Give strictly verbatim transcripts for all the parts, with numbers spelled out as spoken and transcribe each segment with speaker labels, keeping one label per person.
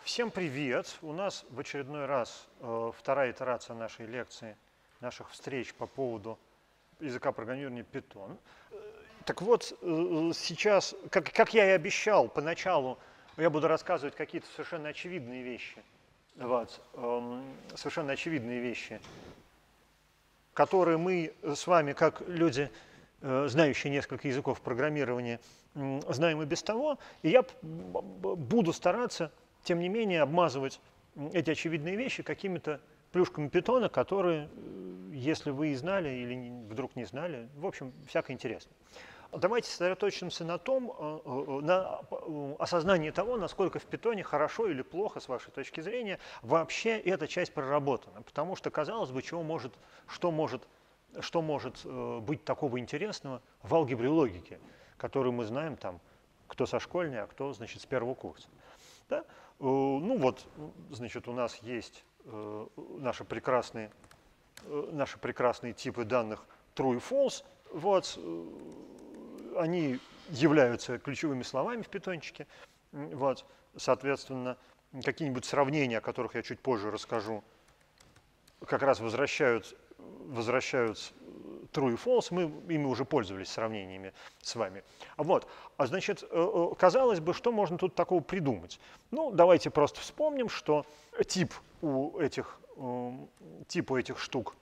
Speaker 1: Всем привет! У нас в очередной раз э, вторая итерация нашей лекции, наших встреч по поводу языка программирования Python. Так вот, э, сейчас, как, как я и обещал, поначалу я буду рассказывать какие-то совершенно очевидные вещи. Вот, э, совершенно очевидные вещи, которые мы с вами, как люди, э, знающие несколько языков программирования, э, знаем и без того. И я буду стараться, тем не менее, обмазывать эти очевидные вещи какими-то плюшками питона, которые, если вы и знали или вдруг не знали, в общем, всяко интересно. Давайте сосредоточимся на том, на осознании того, насколько в питоне хорошо или плохо, с вашей точки зрения, вообще эта часть проработана. Потому что, казалось бы, чего может, что, может, что может быть такого интересного в алгебре и логике, которую мы знаем, там, кто со школьной, а кто, значит, с первого курса. Да? Ну вот, значит, у нас есть э, наши, прекрасные, э, наши прекрасные типы данных true и false. Вот, э, они являются ключевыми словами в питончике. Вот, соответственно, какие-нибудь сравнения, о которых я чуть позже расскажу, как раз возвращают, возвращают true и false, мы ими уже пользовались сравнениями с вами. Вот. А значит, казалось бы, что можно тут такого придумать? Ну, давайте просто вспомним, что тип у этих, тип у этих штук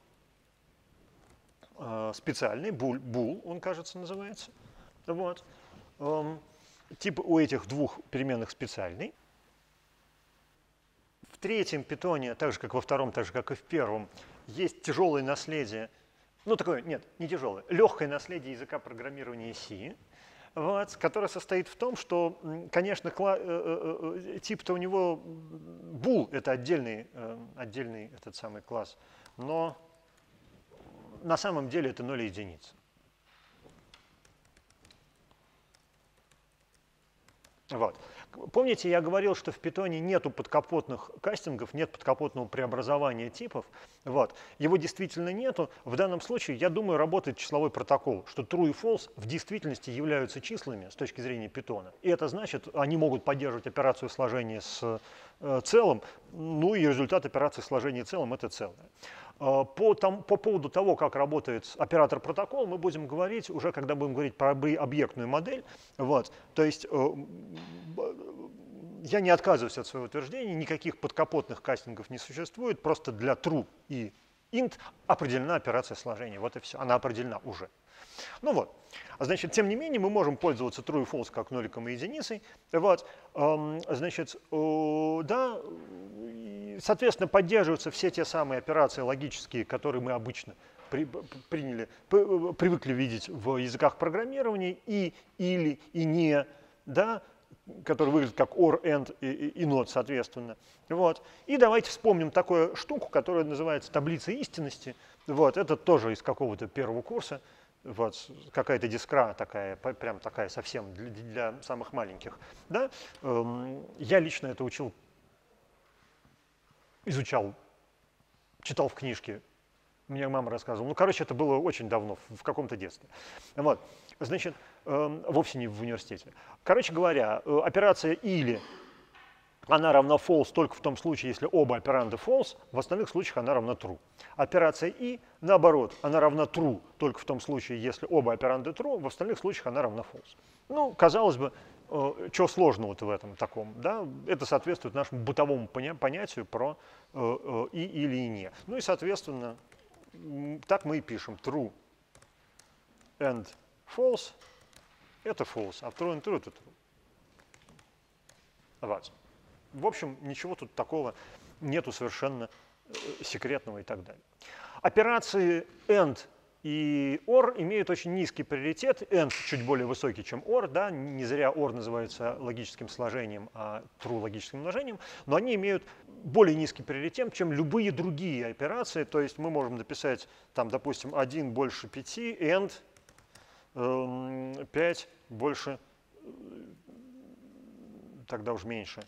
Speaker 1: специальный, bool, bool он, кажется, называется. Вот. Тип у этих двух переменных специальный. В третьем питоне, так же как во втором, так же как и в первом, есть тяжелое наследие. Ну, такое, нет, не тяжелое, легкое наследие языка программирования C, вот, которое состоит в том, что, конечно, тип-то у него bool, это отдельный, отдельный этот самый класс, но на самом деле это ноль и единица. Вот. Помните, я говорил, что в питоне нету подкапотных кастингов, нет подкапотного преобразования типов. Вот. Его действительно нету. В данном случае, я думаю, работает числовой протокол, что true и false в действительности являются числами с точки зрения питона. И это значит, они могут поддерживать операцию сложения с э, целым, ну и результат операции сложения целым – это целое. По, там, по поводу того, как работает оператор-протокол, мы будем говорить уже, когда будем говорить про объектную модель. Вот. То есть э, я не отказываюсь от своего утверждения, никаких подкапотных кастингов не существует, просто для true и int определена операция сложения. Вот и все, она определена уже. Ну вот, значит, тем не менее, мы можем пользоваться true и false как ноликом и единицей. Вот, эм, значит, э, да, соответственно, поддерживаются все те самые операции логические, которые мы обычно при, приняли, привыкли видеть в языках программирования, и, или, и не, да, которые выглядят как or, and и, и not, соответственно. Вот. И давайте вспомним такую штуку, которая называется таблица истинности. Вот, это тоже из какого-то первого курса. Вот, какая-то дискра такая, прям такая совсем для, для самых маленьких. Да? Эм, я лично это учил, изучал, читал в книжке. Мне мама рассказывала. Ну, короче, это было очень давно, в, в каком-то детстве. Вот. Значит, эм, вовсе не в университете. Короче говоря, э, операция «или» она равна false только в том случае, если оба операнда false, в остальных случаях она равна true. Операция и, наоборот, она равна true только в том случае, если оба операнда true, в остальных случаях она равна false. Ну, казалось бы, э, чего сложного-то в этом таком, да? Это соответствует нашему бытовому поня понятию про э, э, и или и не. Ну и, соответственно, так мы и пишем true and false – это false, а true and true – это true. Вот. В общем, ничего тут такого нету совершенно секретного и так далее. Операции AND и OR имеют очень низкий приоритет. AND чуть более высокий, чем OR. Да? Не зря OR называется логическим сложением, а true логическим умножением. Но они имеют более низкий приоритет, чем любые другие операции. То есть мы можем написать, там, допустим, один больше пяти, AND э, пять больше, тогда уж меньше.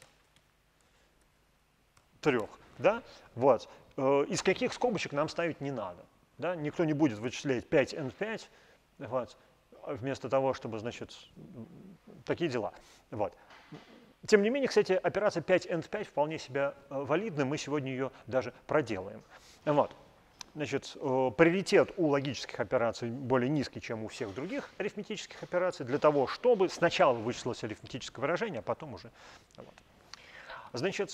Speaker 1: Трех, да, вот. Из каких скобочек нам ставить не надо, да, никто не будет вычислять пять энд пять, вот, вместо того, чтобы, значит, такие дела, вот. Тем не менее, кстати, операция пять энд пять вполне себя валидна, мы сегодня ее даже проделаем. Вот. Значит, приоритет у логических операций более низкий, чем у всех других арифметических операций, для того, чтобы сначала вычислилось арифметическое выражение, а потом уже. Вот. Значит,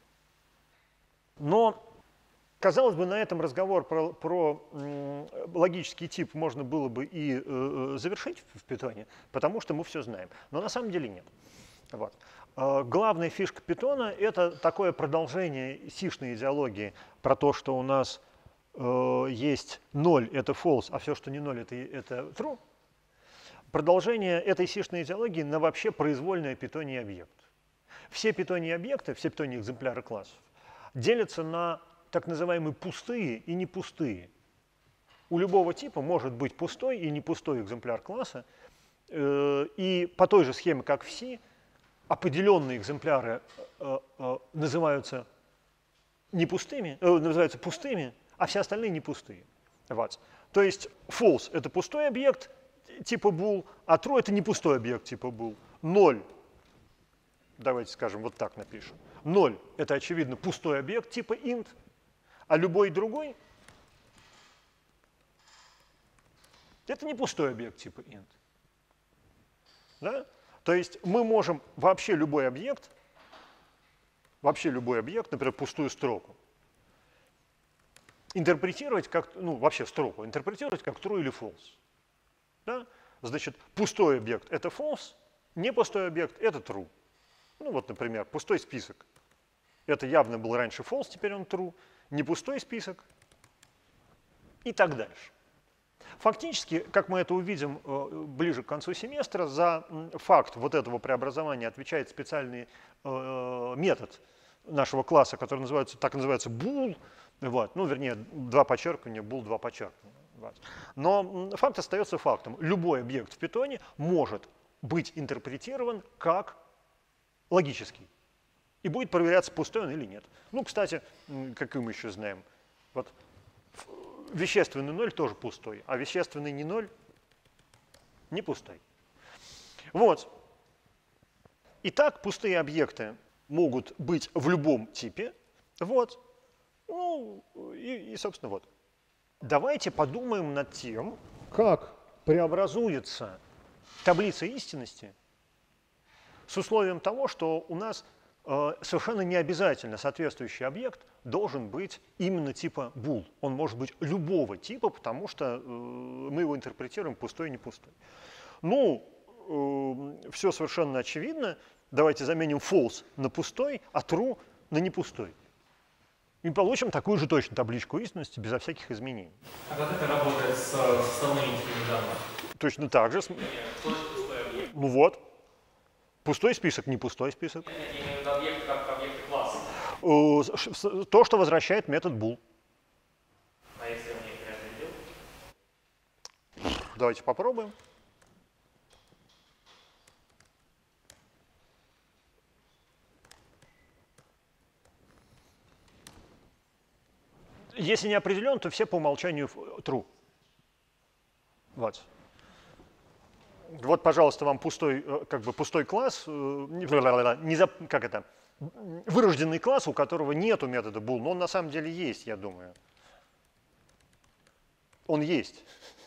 Speaker 1: но, казалось бы, на этом разговор про, про м, логический тип можно было бы и э, завершить в Python, потому что мы все знаем. Но на самом деле нет. Вот. Э, главная фишка Python — это такое продолжение сишной идеологии про то, что у нас э, есть ноль — это false, а все, что не ноль — это, это true. Продолжение этой сишной идеологии на вообще произвольный питоний объект. Все питонии объекты, все питонии экземпляры классов делятся на так называемые пустые и непустые. У любого типа может быть пустой и непустой экземпляр класса, э, и по той же схеме, как в C, определенные экземпляры э, э, называются не пустыми, э, называются пустыми, а все остальные не пустые. Вот. То есть false — это пустой объект типа bool, а true — это не пустой объект типа bool. ноль, давайте скажем, вот так напишем. ноль — это, очевидно, пустой объект типа int, а любой другой — это не пустой объект типа int. Да? То есть мы можем вообще любой объект, вообще любой объект, например, пустую строку, интерпретировать как, ну, вообще строку, интерпретировать как true или false. Да? Значит, пустой объект — это false, не пустой объект — это true. Ну вот, например, пустой список. Это явно был раньше false, теперь он true. Не пустой список и так дальше. Фактически, как мы это увидим э, ближе к концу семестра, за факт вот этого преобразования отвечает специальный э, метод нашего класса, который называется, так называется bool, вот, ну, вернее, два подчеркивания, bool, два подчеркивания. Вот. Но факт остается фактом. Любой объект в питоне может быть интерпретирован как логический. И будет проверяться, пустой он или нет. Ну, кстати, как мы еще знаем, вот вещественный ноль тоже пустой, а вещественный не ноль не пустой. Вот. Итак, пустые объекты могут быть в любом типе. Вот. Ну, и, и собственно, вот. Давайте подумаем над тем, как преобразуется таблица истинности с условием того, что у нас э, совершенно не обязательно соответствующий объект должен быть именно типа bool. Он может быть любого типа, потому что э, мы его интерпретируем пустой и не пустой. Ну, э, все совершенно очевидно. Давайте заменим false на пустой, а true на непустой. И получим такую же точно табличку истинности безо всяких изменений.
Speaker 2: А как это работает с составными данными?
Speaker 1: Точно так же. Ну вот. Пустой список, не пустой список.
Speaker 2: Нет, я имею в виду объект как объект класса.
Speaker 1: То, что возвращает метод bool.
Speaker 2: А если он не определил?
Speaker 1: Давайте попробуем. Если не определен, то все по умолчанию true. Вот. Вот, пожалуйста, вам пустой, как бы пустой класс, не за, как это, вырожденный класс, у которого нету метода bool, но он на самом деле есть, я думаю. Он есть.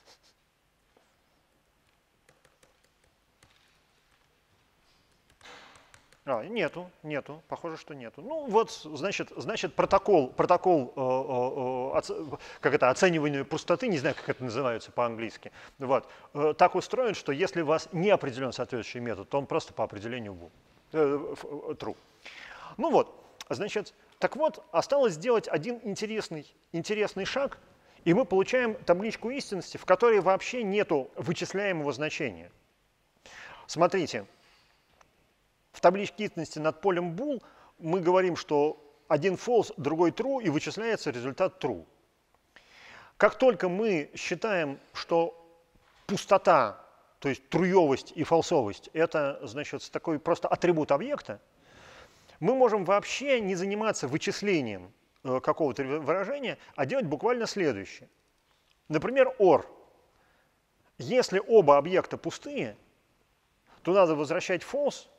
Speaker 1: А, нету, нету, похоже, что нету. Ну вот, значит, значит протокол, протокол э, э, оц, как это, оценивания пустоты, не знаю, как это называется по-английски, вот, э, так устроен, что если у вас не определен соответствующий метод, то он просто по определению bool, э, true. Ну вот, значит, так вот, осталось сделать один интересный, интересный шаг, и мы получаем табличку истинности, в которой вообще нету вычисляемого значения. Смотрите. В табличке истинности над полем bool мы говорим, что один false, другой true, и вычисляется результат true. Как только мы считаем, что пустота, то есть труевость и фалсовость, это, значит, такой просто атрибут объекта, мы можем вообще не заниматься вычислением какого-то выражения, а делать буквально следующее. Например, or. Если оба объекта пустые, то надо возвращать false,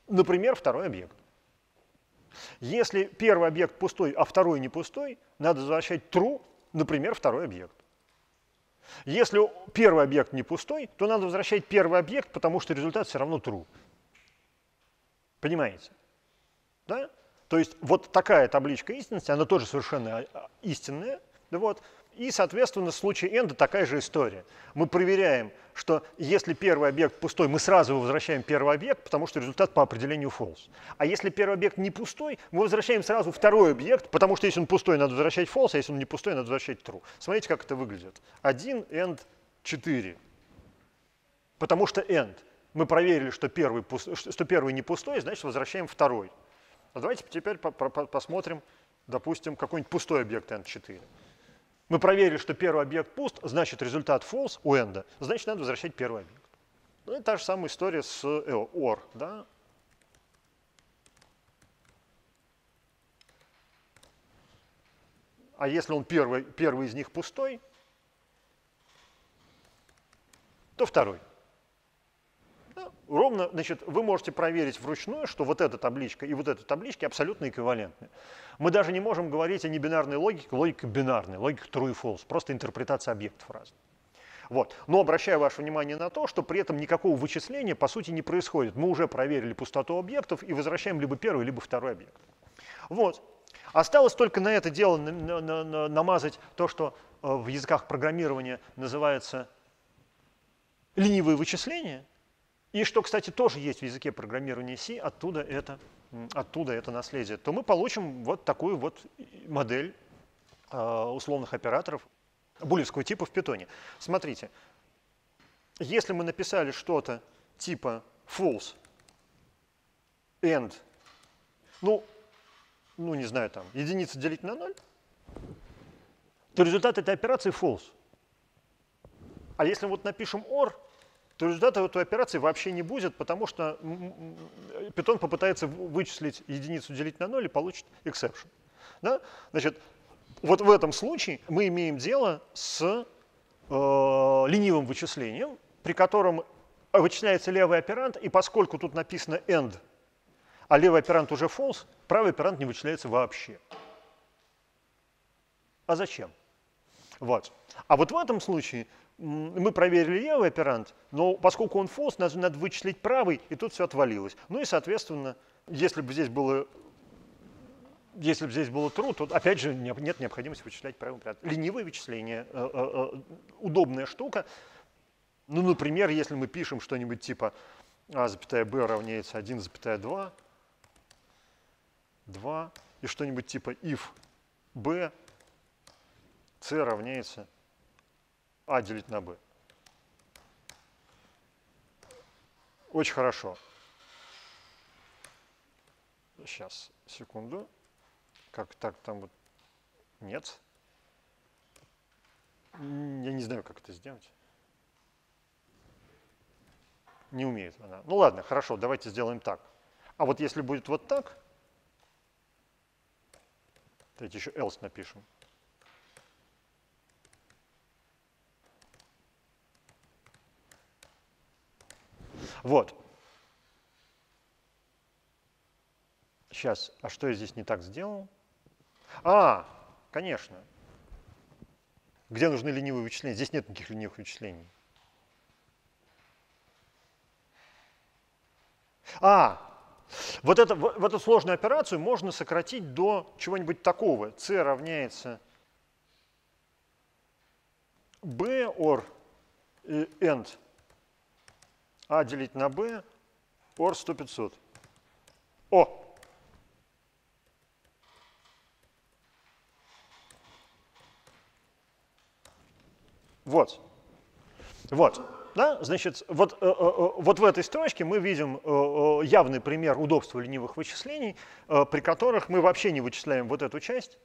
Speaker 1: Например, второй объект. Если первый объект пустой, а второй не пустой, надо возвращать true, например, второй объект. Если первый объект не пустой, то надо возвращать первый объект, потому что результат все равно true. Понимаете? Да? То есть вот такая табличка истинности, она тоже совершенно истинная. Вот. И, соответственно, в случае end такая же история. Мы проверяем, что если первый объект пустой, мы сразу возвращаем первый объект, потому что результат по определению false. А если первый объект не пустой, мы возвращаем сразу второй объект, потому что если он пустой, надо возвращать false, а если он не пустой, надо возвращать true. Смотрите, как это выглядит. один, end, четыре. Потому что end. Мы проверили, что первый, что первый не пустой, значит, возвращаем второй. А давайте теперь посмотрим, допустим, какой-нибудь пустой объект end четыре. Мы проверили, что первый объект пуст, значит, результат false у end, значит, надо возвращать первый объект. Ну, это та же самая история с or. Да? А если он первый, первый из них пустой, то второй. Да? Ровно, значит, вы можете проверить вручную, что вот эта табличка и вот эта табличка абсолютно эквивалентны. Мы даже не можем говорить о небинарной логике, логика бинарная, логика true и false, просто интерпретация объектов разных. Вот. Но обращаю ваше внимание на то, что при этом никакого вычисления по сути не происходит. Мы уже проверили пустоту объектов и возвращаем либо первый, либо второй объект. Вот. Осталось только на это дело на, на, на, намазать то, что в языках программирования называется ленивые вычисления. И что, кстати, тоже есть в языке программирования C, оттуда это, оттуда это наследие, то мы получим вот такую вот модель э, условных операторов булевского типа в питоне. Смотрите, если мы написали что-то типа false, end, ну, ну, не знаю, там, единица делить на ноль, то результат этой операции false. А если вот напишем or, то результата этой операции вообще не будет, потому что Python попытается вычислить единицу делить на ноль и получит exception. Да? Значит, вот в этом случае мы имеем дело с э, ленивым вычислением, при котором вычисляется левый операнд, и поскольку тут написано end, а левый операнд уже false, правый операнд не вычисляется вообще. А зачем? Вот. А вот в этом случае мы проверили левый операнд, но поскольку он false, надо, надо вычислить правый, и тут все отвалилось. Ну и, соответственно, если бы здесь было, если бы здесь было true, то, опять же, нет необходимости вычислять правый операнд. Ленивое вычисление, э, э, э, удобная штука. Ну, например, если мы пишем что-нибудь типа а, запятая b равняется один, два, два, и что-нибудь типа if b, c равняется а делить на b. Очень хорошо. Сейчас, секунду. Как так там вот? Нет. Я не знаю, как это сделать. Не умеет она. Ну ладно, хорошо, давайте сделаем так. А вот если будет вот так, давайте еще else напишем. Вот. Сейчас, а что я здесь не так сделал? А, конечно. Где нужны ленивые вычисления? Здесь нет никаких ленивых вычислений. А, вот, это, вот эту сложную операцию можно сократить до чего-нибудь такого. c равняется b or end а делить на b or сто пятьсот. О! Вот. Вот. Да? Значит, вот, э, э, вот в этой строчке мы видим э, явный пример удобства ленивых вычислений, э, при которых мы вообще не вычисляем вот эту часть,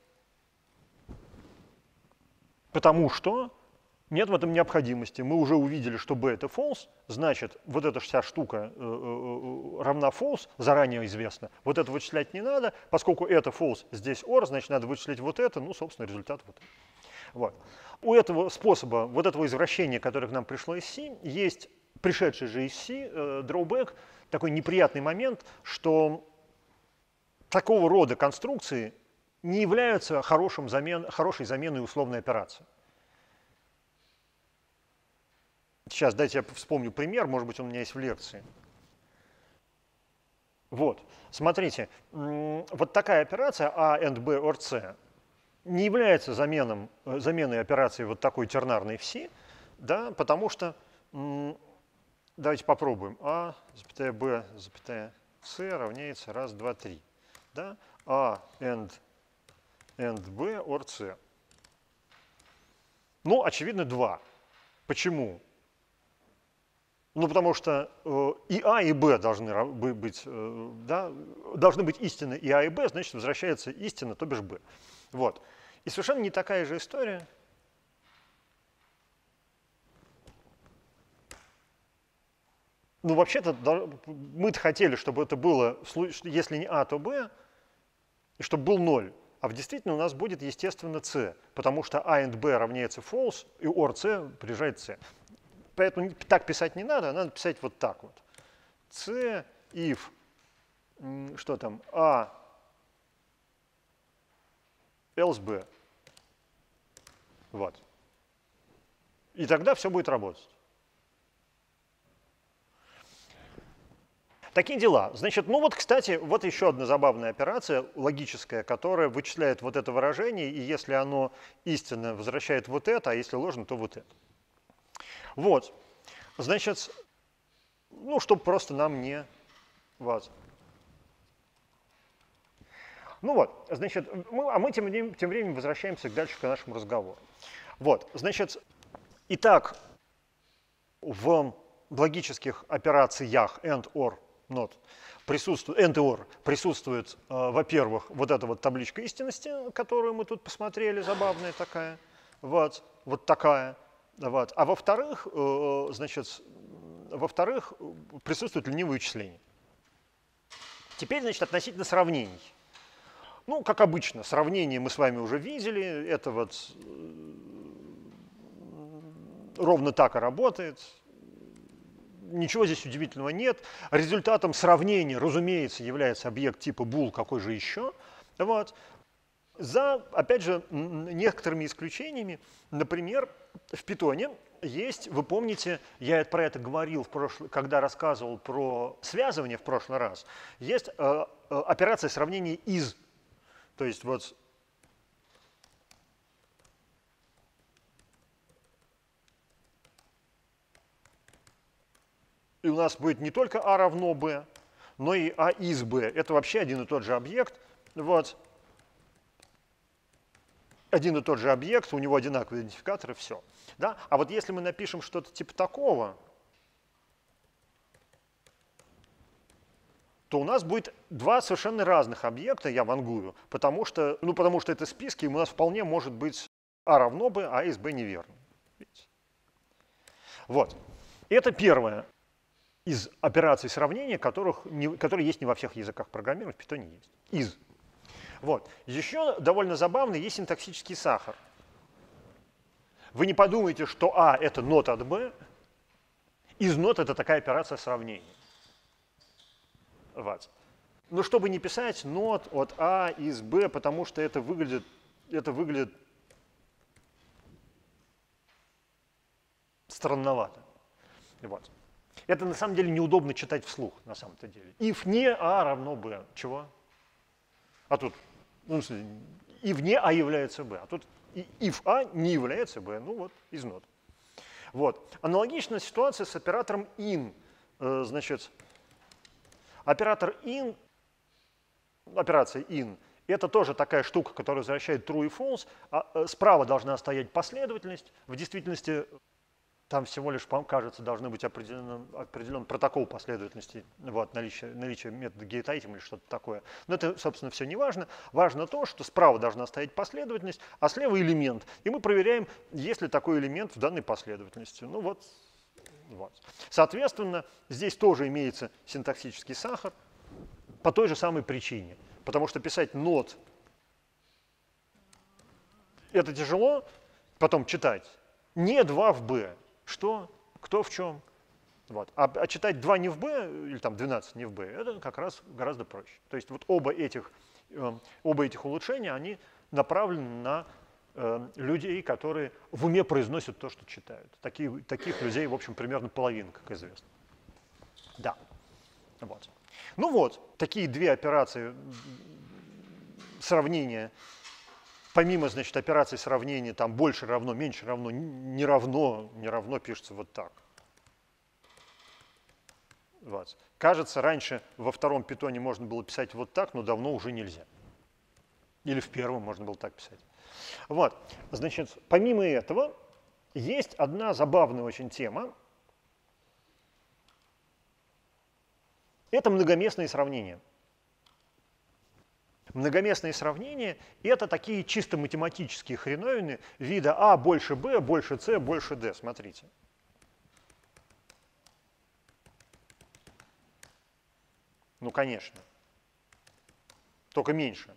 Speaker 1: потому что нет в этом необходимости. Мы уже увидели, что b это false, значит, вот эта вся штука э, э, равна false, заранее известно. Вот это вычислять не надо, поскольку это false, здесь or, значит, надо вычислить вот это, ну, собственно, результат вот этот. Вот. У этого способа, вот этого извращения, которое к нам пришло из C, есть пришедший же из C, э, drawback, такой неприятный момент, что такого рода конструкции не являются хорошим замен, хорошей заменой условной операции. Сейчас дайте я вспомню пример, может быть, он у меня есть в лекции. Вот, смотрите, вот такая операция A and B or C не является заменом, заменой операции вот такой тернарной в C, да, потому что, давайте попробуем, A, запятая B, запятая C равняется раз, два, три. Да? A and, and B or C. Ну, очевидно, два. Почему? Ну, потому что э, и А, и Б должны быть, э, да, должны быть истины и А, и Б, значит, возвращается истина, то бишь Б. Вот. И совершенно не такая же история. Ну, вообще-то, мы-то хотели, чтобы это было, если не А, то Б, и чтобы был ноль. А в действительно у нас будет, естественно, C, потому что A and B равняется false, и or C приезжает C. Поэтому так писать не надо, надо писать вот так вот. C, if, что там, A, else B. Вот. И тогда все будет работать. Такие дела. Значит, ну вот, кстати, вот еще одна забавная операция, логическая, которая вычисляет вот это выражение, и если оно истинно, возвращает вот это, а если ложно, то вот это. Вот. Значит, ну, чтобы просто нам не... Вот. Ну вот, значит, мы, а мы тем временем, тем временем возвращаемся дальше к нашему разговору. Вот, значит, итак, в логических операциях and, or, not присутствует, and, or присутствует, э, во-первых, вот эта вот табличка истинности, которую мы тут посмотрели, забавная такая, вот, вот такая, вот. А во-вторых, э, значит, во-вторых, присутствует ленивое вычисление. Теперь, значит, относительно сравнений. Ну, как обычно, сравнение мы с вами уже видели, это вот ровно так и работает. Ничего здесь удивительного нет. Результатом сравнения, разумеется, является объект типа bool, какой же еще. Вот. За, опять же, некоторыми исключениями, например, в Python есть, вы помните, я про это говорил, в прошлый, когда рассказывал про связывание в прошлый раз, есть э, операция сравнения из. То есть вот и у нас будет не только А равно Б, но и А из Б. Это вообще один и тот же объект. Вот. Один и тот же объект, у него одинаковый идентификатор, и все. Да? А вот если мы напишем что-то типа такого, то у нас будет два совершенно разных объекта, я вангую, потому что, ну, потому что это списки, и у нас вполне может быть А равно Б, А из Б неверно. Видите? Вот. Это первое из операций сравнения, которых не, которые есть не во всех языках программирования, в Python есть. Из. Вот. Еще довольно забавный есть синтаксический сахар. Вы не подумайте, что А – это not от Б, из not – это такая операция сравнения. Вот. Но чтобы не писать not от А из Б, потому что это выглядит, это выглядит странновато. Вот. Это на самом деле неудобно читать вслух, на самом-то деле. If не А равно Б. Чего? А тут, ну, if не А является Б. А тут if А не является Б. Ну вот, is not. Вот. Аналогичная ситуация с оператором in. Значит, оператор in, операция in, это тоже такая штука, которая возвращает true и false. А справа должна стоять последовательность. В действительности там всего лишь, кажется, должны быть определен, определен протокол последовательности, вот, наличие, наличие метода getItem или что-то такое. Но это, собственно, все не важно. Важно то, что справа должна стоять последовательность, а слева элемент. И мы проверяем, есть ли такой элемент в данной последовательности. Ну вот, вот. Соответственно, здесь тоже имеется синтаксический сахар по той же самой причине. Потому что писать not это тяжело, потом читать не два в b. Что? Кто в чем? Вот. А, а читать два не в b или там двенадцать не в b, это как раз гораздо проще. То есть вот оба этих, э, оба этих улучшения, они направлены на э, людей, которые в уме произносят то, что читают. Такие, таких людей, в общем, примерно половина, как известно. Да. Вот. Ну вот, такие две операции сравнения. Помимо, значит, операции сравнения, там больше равно, меньше равно, не равно, не равно пишется вот так. Вот. Кажется, раньше во втором питоне можно было писать вот так, но давно уже нельзя. Или в первом можно было так писать. Вот. Значит, помимо этого, есть одна забавная очень тема. Это многоместные сравнения. Многоместные сравнения – это такие чисто математические хреновины вида А больше Б, больше С, больше Д. Смотрите. Ну, конечно. Только меньше.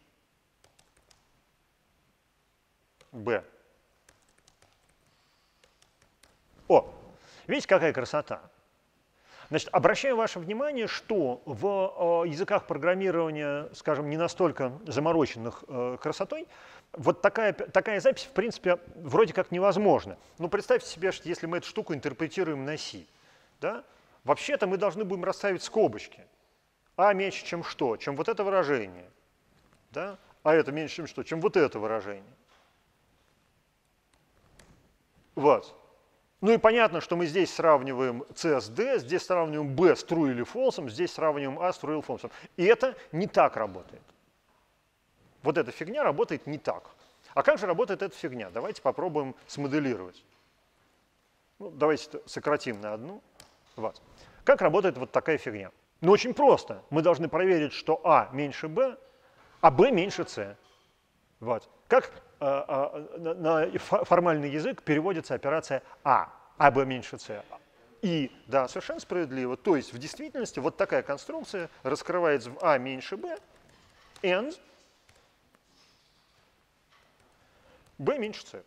Speaker 1: Б. О, видите, какая красота? Значит, обращаю ваше внимание, что в э, языках программирования, скажем, не настолько замороченных э, красотой, вот такая, такая запись, в принципе, вроде как невозможна. Ну, представьте себе, что если мы эту штуку интерпретируем на C, да, вообще-то мы должны будем расставить скобочки. А меньше, чем что? Чем вот это выражение. Да? А это меньше, чем что? Чем вот это выражение. Вот. Ну и понятно, что мы здесь сравниваем C с D, здесь сравниваем B с true или false, здесь сравниваем A с true или false. И это не так работает. Вот эта фигня работает не так. А как же работает эта фигня? Давайте попробуем смоделировать. Ну, давайте сократим на одну. Вот. Как работает вот такая фигня? Ну, очень просто. Мы должны проверить, что А меньше Б, а Б меньше С. Вот. Как э, э, на, на формальный язык переводится операция А, А Б меньше С. И, да, совершенно справедливо. То есть в действительности вот такая конструкция раскрывается в А меньше Б, and Б меньше С.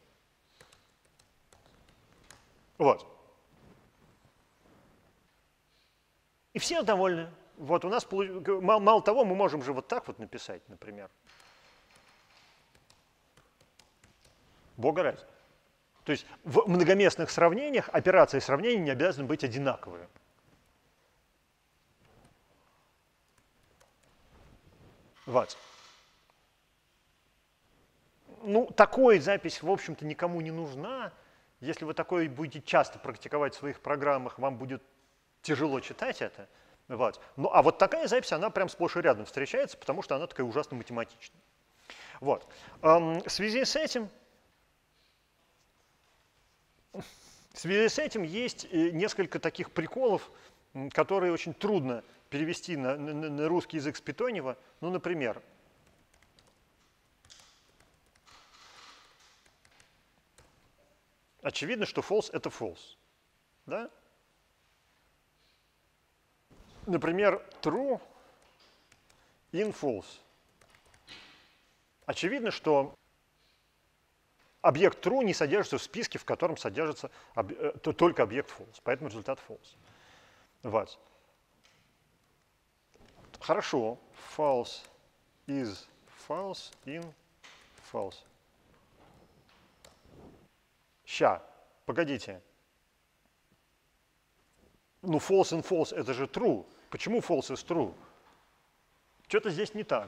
Speaker 1: Вот. И все довольны. Вот у нас, мало, мало того, мы можем же вот так вот написать, например. Бога ради. То есть в многоместных сравнениях операции сравнения не обязаны быть одинаковые. Вот. Ну, такая запись, в общем-то, никому не нужна. Если вы такое будете часто практиковать в своих программах, вам будет тяжело читать это. Вот. Ну, а вот такая запись, она прям сплошь и рядом встречается, потому что она такая ужасно математичная. Вот. Эм, в связи с этим, в связи с этим есть несколько таких приколов, которые очень трудно перевести на, на, на русский язык с питонева. Ну, например, очевидно, что false — это false. Да? Например, true in false. Очевидно, что объект true не содержится в списке, в котором содержится об, э, только объект false, поэтому результат false. Вот. Хорошо. False is false in false. Ща, погодите. Ну, false in false — это же true. Почему false is true? Что-то здесь не так.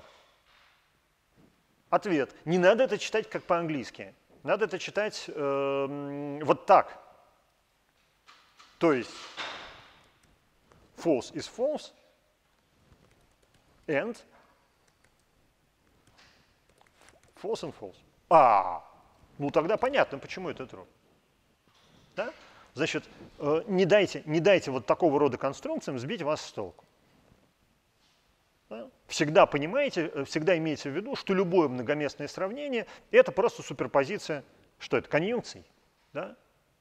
Speaker 1: Ответ. Не надо это читать как по-английски. Надо это читать э, вот так. То есть false is false and false and false. А, ну тогда понятно, почему это true. Да? Значит, э, не, дайте, не дайте вот такого рода конструкциям сбить вас с толку. Да? Всегда понимаете, всегда имейте в виду, что любое многоместное сравнение — это просто суперпозиция, что это, конъюнкций. Да?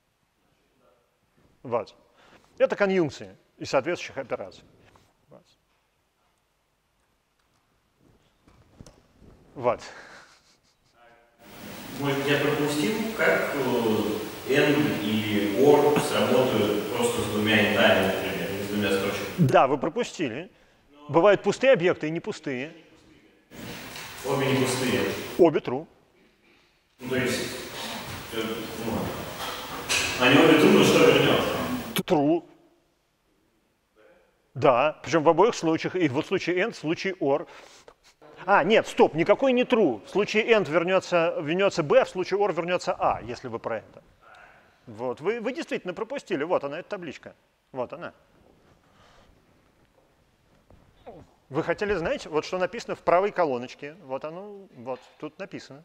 Speaker 1: Вот. Это конъюнкции из соответствующих операций. Вот. Вот.
Speaker 2: Может, я пропустил, как
Speaker 3: AND и OR сработают просто с двумя интами, например, или с двумя строчками.
Speaker 1: Да, вы пропустили. Бывают пустые объекты и не пустые.
Speaker 3: Обе не пустые.
Speaker 1: Обе true.
Speaker 3: Ну, то есть, э, ну, они обе true, но что вернет?
Speaker 1: True. Да, причем в обоих случаях, и вот в случае and, в случае or. А, нет, стоп, никакой не true. В случае and вернется, вернется b, а в случае or вернется a, если вы про это. Вот, вы, вы действительно пропустили. Вот она, эта табличка. Вот она. Вы хотели знать, вот что написано в правой колоночке. Вот оно, вот, тут написано.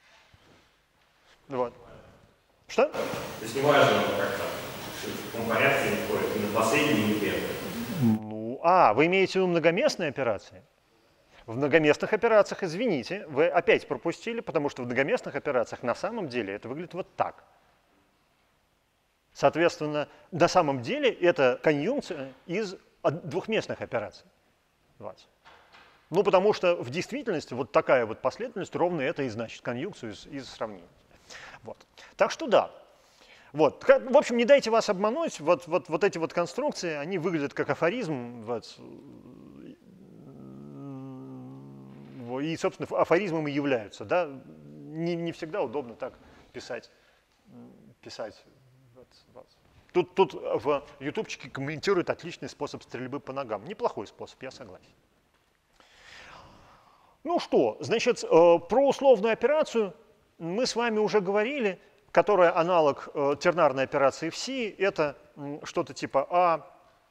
Speaker 1: Вот. Что?
Speaker 3: То есть не важно, как-то, в каком порядке они входят, именно последний, не первый.
Speaker 1: Ну, а, вы имеете в виду многоместные операции? В многоместных операциях, извините, вы опять пропустили, потому что в многоместных операциях на самом деле это выглядит вот так. Соответственно, на самом деле это конъюнкция из двухместных операций. Вот. Ну, потому что в действительности вот такая вот последовательность ровно это и значит, конъюнкцию из, из сравнений. Вот. Так что да. Вот. В общем, не дайте вас обмануть, вот, вот, вот эти вот конструкции, они выглядят как афоризм, вот. И, собственно, афоризмом и являются. Да? Не, не всегда удобно так писать. писать. Вот, вот. Тут, тут в ютубчике комментируют отличный способ стрельбы по ногам. Неплохой способ, я согласен. Ну что, значит, про условную операцию мы с вами уже говорили, которая аналог тернарной операции в C, это что-то типа A,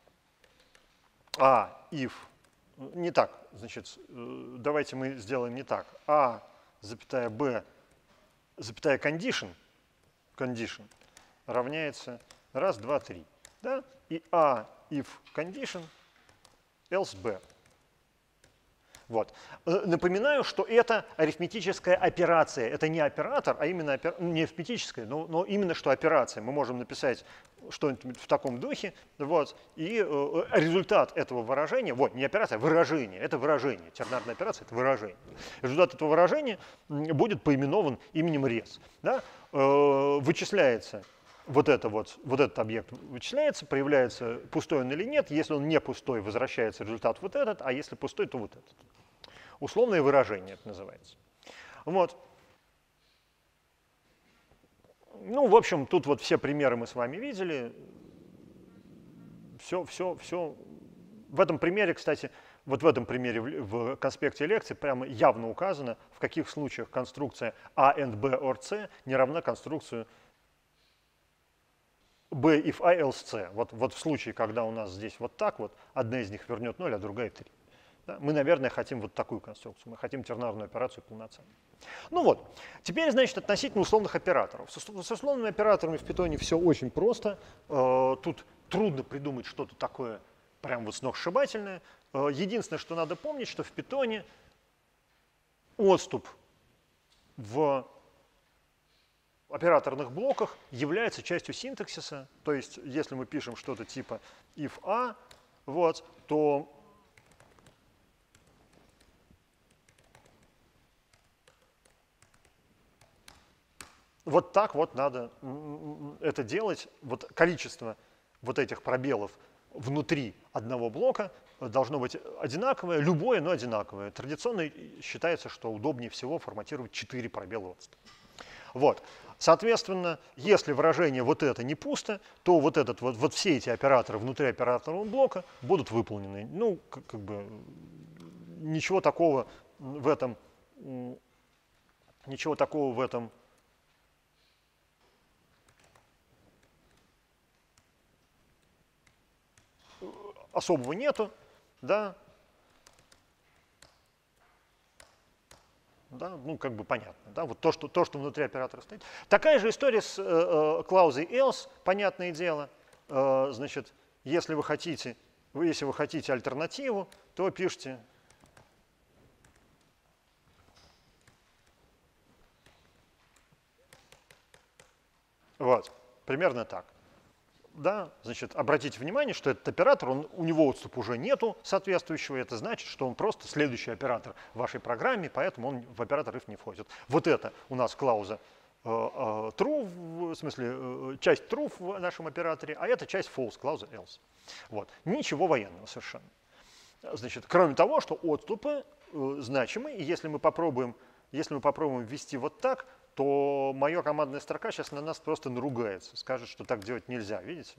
Speaker 1: A, if. Не так, значит, давайте мы сделаем не так. A, запятая B, запятая condition, condition равняется раз, два, три. Да? И A, if condition, else B. Вот. Напоминаю, что это арифметическая операция. Это не оператор, а именно опер... не арифметическая, но, но именно что операция. Мы можем написать что-нибудь в таком духе. Вот, и э, результат этого выражения, вот не операция, а выражение. Это выражение. Тернарная операция – это выражение. Результат этого выражения будет поименован именем res. Да? Э, вычисляется вот, это вот, вот этот объект, вычисляется, проявляется, пустой он или нет. Если он не пустой, возвращается результат вот этот, а если пустой, то вот этот. Условное выражение это называется. Вот. Ну, в общем, тут вот все примеры мы с вами видели. Все, все, все. В этом примере, кстати, вот в этом примере в конспекте лекции прямо явно указано, в каких случаях конструкция A and B or C не равна конструкцию B if I else C. Вот, вот в случае, когда у нас здесь вот так вот, одна из них вернет ноль, а другая три. Да? Мы, наверное, хотим вот такую конструкцию. Мы хотим тернарную операцию полноценную. Ну вот. Теперь, значит, относительно условных операторов. С, с условными операторами в Python все очень просто. Э, тут трудно придумать что-то такое прям вот сногсшибательное. Э, единственное, что надо помнить, что в Python отступ в операторных блоках является частью синтаксиса. То есть, если мы пишем что-то типа if a, вот, то вот так вот надо это делать. Вот количество вот этих пробелов внутри одного блока должно быть одинаковое, любое, но одинаковое. Традиционно считается, что удобнее всего форматировать четыре пробела отступа. Вот. Соответственно, если выражение вот это не пусто, то вот, этот, вот, вот все эти операторы внутри операторного блока будут выполнены. Ну, как, как бы ничего такого в этом, ничего такого в этом особого нету, да. Да, ну, как бы понятно. Да? Вот то, что, то, что внутри оператора стоит. Такая же история с э, клаузой else, понятное дело. Э, значит, если вы хотите, если вы хотите альтернативу, то пишите вот, примерно так. Да, значит, обратите внимание, что этот оператор, он, у него отступа уже нету соответствующего, это значит, что он просто следующий оператор в вашей программе, поэтому он в оператор if не входит. Вот это у нас клауза true, в смысле, часть true в нашем операторе, а это часть false, клауза else. Вот. Ничего военного совершенно. Значит, кроме того, что отступы э, значимы, и если мы попробуем, если мы попробуем ввести вот так, то моя командная строка сейчас на нас просто наругается, скажет, что так делать нельзя, видите?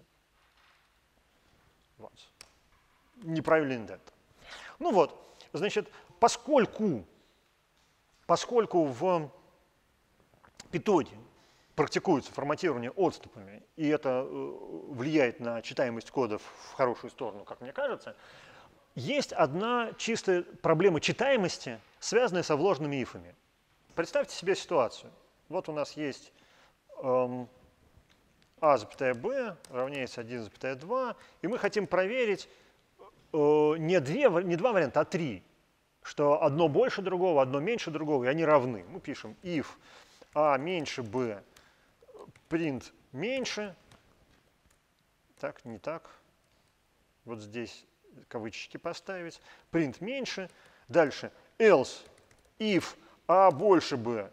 Speaker 1: Вот. Неправильный индент. Ну вот, значит, поскольку, поскольку в Python практикуется форматирование отступами, и это влияет на читаемость кодов в хорошую сторону, как мне кажется, есть одна чистая проблема читаемости, связанная со вложенными ифами. Представьте себе ситуацию. Вот у нас есть эм, а, b равняется один, два, и мы хотим проверить э, не, две, не два варианта, а три, что одно больше другого, одно меньше другого, и они равны. Мы пишем if а меньше b, print меньше, так, не так, вот здесь кавычки поставить, print меньше, дальше else if а больше b,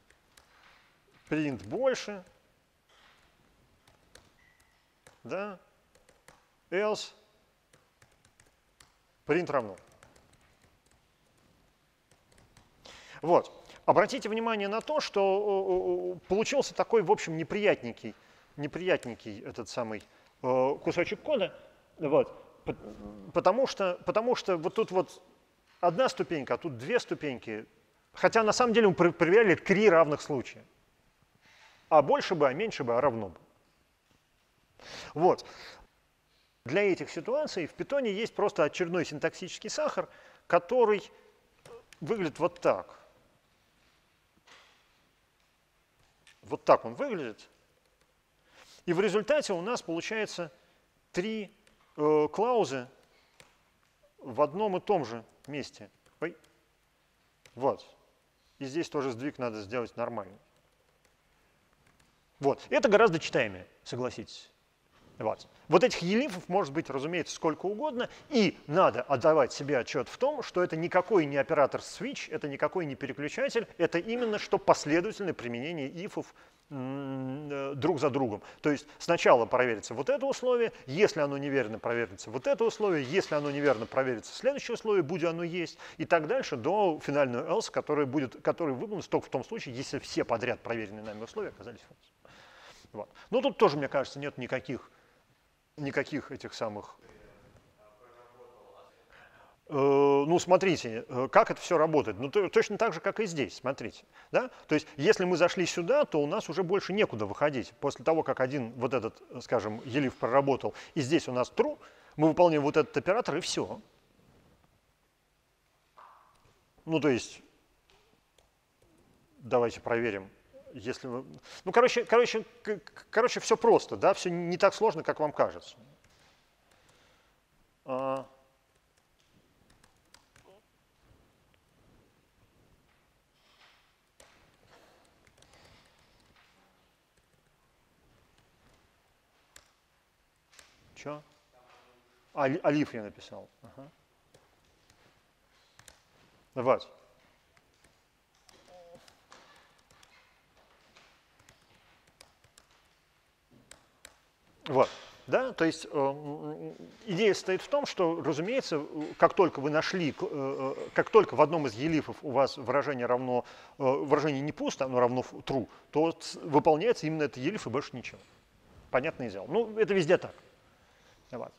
Speaker 1: print больше, да, else print равно. Вот. Обратите внимание на то, что получился такой, в общем, неприятненький, неприятненький этот самый кусочек кода, вот, потому что, потому что вот тут вот одна ступенька, а тут две ступеньки, хотя на самом деле мы проверяли три равных случая. А больше бы, а меньше бы, а равно бы. Вот. Для этих ситуаций в Python есть просто очередной синтаксический сахар, который выглядит вот так. Вот так он выглядит. И в результате у нас получается три э, клаузы в одном и том же месте. Ой. Вот. И здесь тоже сдвиг надо сделать нормальный. Вот. Это гораздо читаемее, согласитесь. Вот. Вот этих елифов может быть, разумеется, сколько угодно, и надо отдавать себе отчет в том, что это никакой не оператор switch, это никакой не переключатель, это именно что последовательное применение ифов друг за другом. То есть сначала проверится вот это условие, если оно неверно, проверится вот это условие, если оно неверно, проверится следующее условие, будь оно есть, и так дальше до финального else, который, будет, который выполнится только в том случае, если все подряд проверенные нами условия оказались false. Вот. Но тут тоже, мне кажется, нет никаких Никаких этих самых... Э, ну, смотрите, как это все работает. Ну, то, точно так же, как и здесь, смотрите. Да? То есть, если мы зашли сюда, то у нас уже больше некуда выходить. После того, как один вот этот, скажем, елиф проработал, и здесь у нас true, мы выполняем вот этот оператор, и все. Ну, то есть, давайте проверим. Если вы... Ну, короче, короче, короче, все просто, да, все не так сложно, как вам кажется. А... Че? А, олив я написал. Ага. Вот. Вот, да, то есть э, идея состоит в том, что, разумеется, как только вы нашли, э, как только в одном из елифов у вас выражение равно, э, выражение не пусто, оно равно true, то выполняется именно этот елиф и больше ничего. Понятное дело. Ну, это везде так. Вот.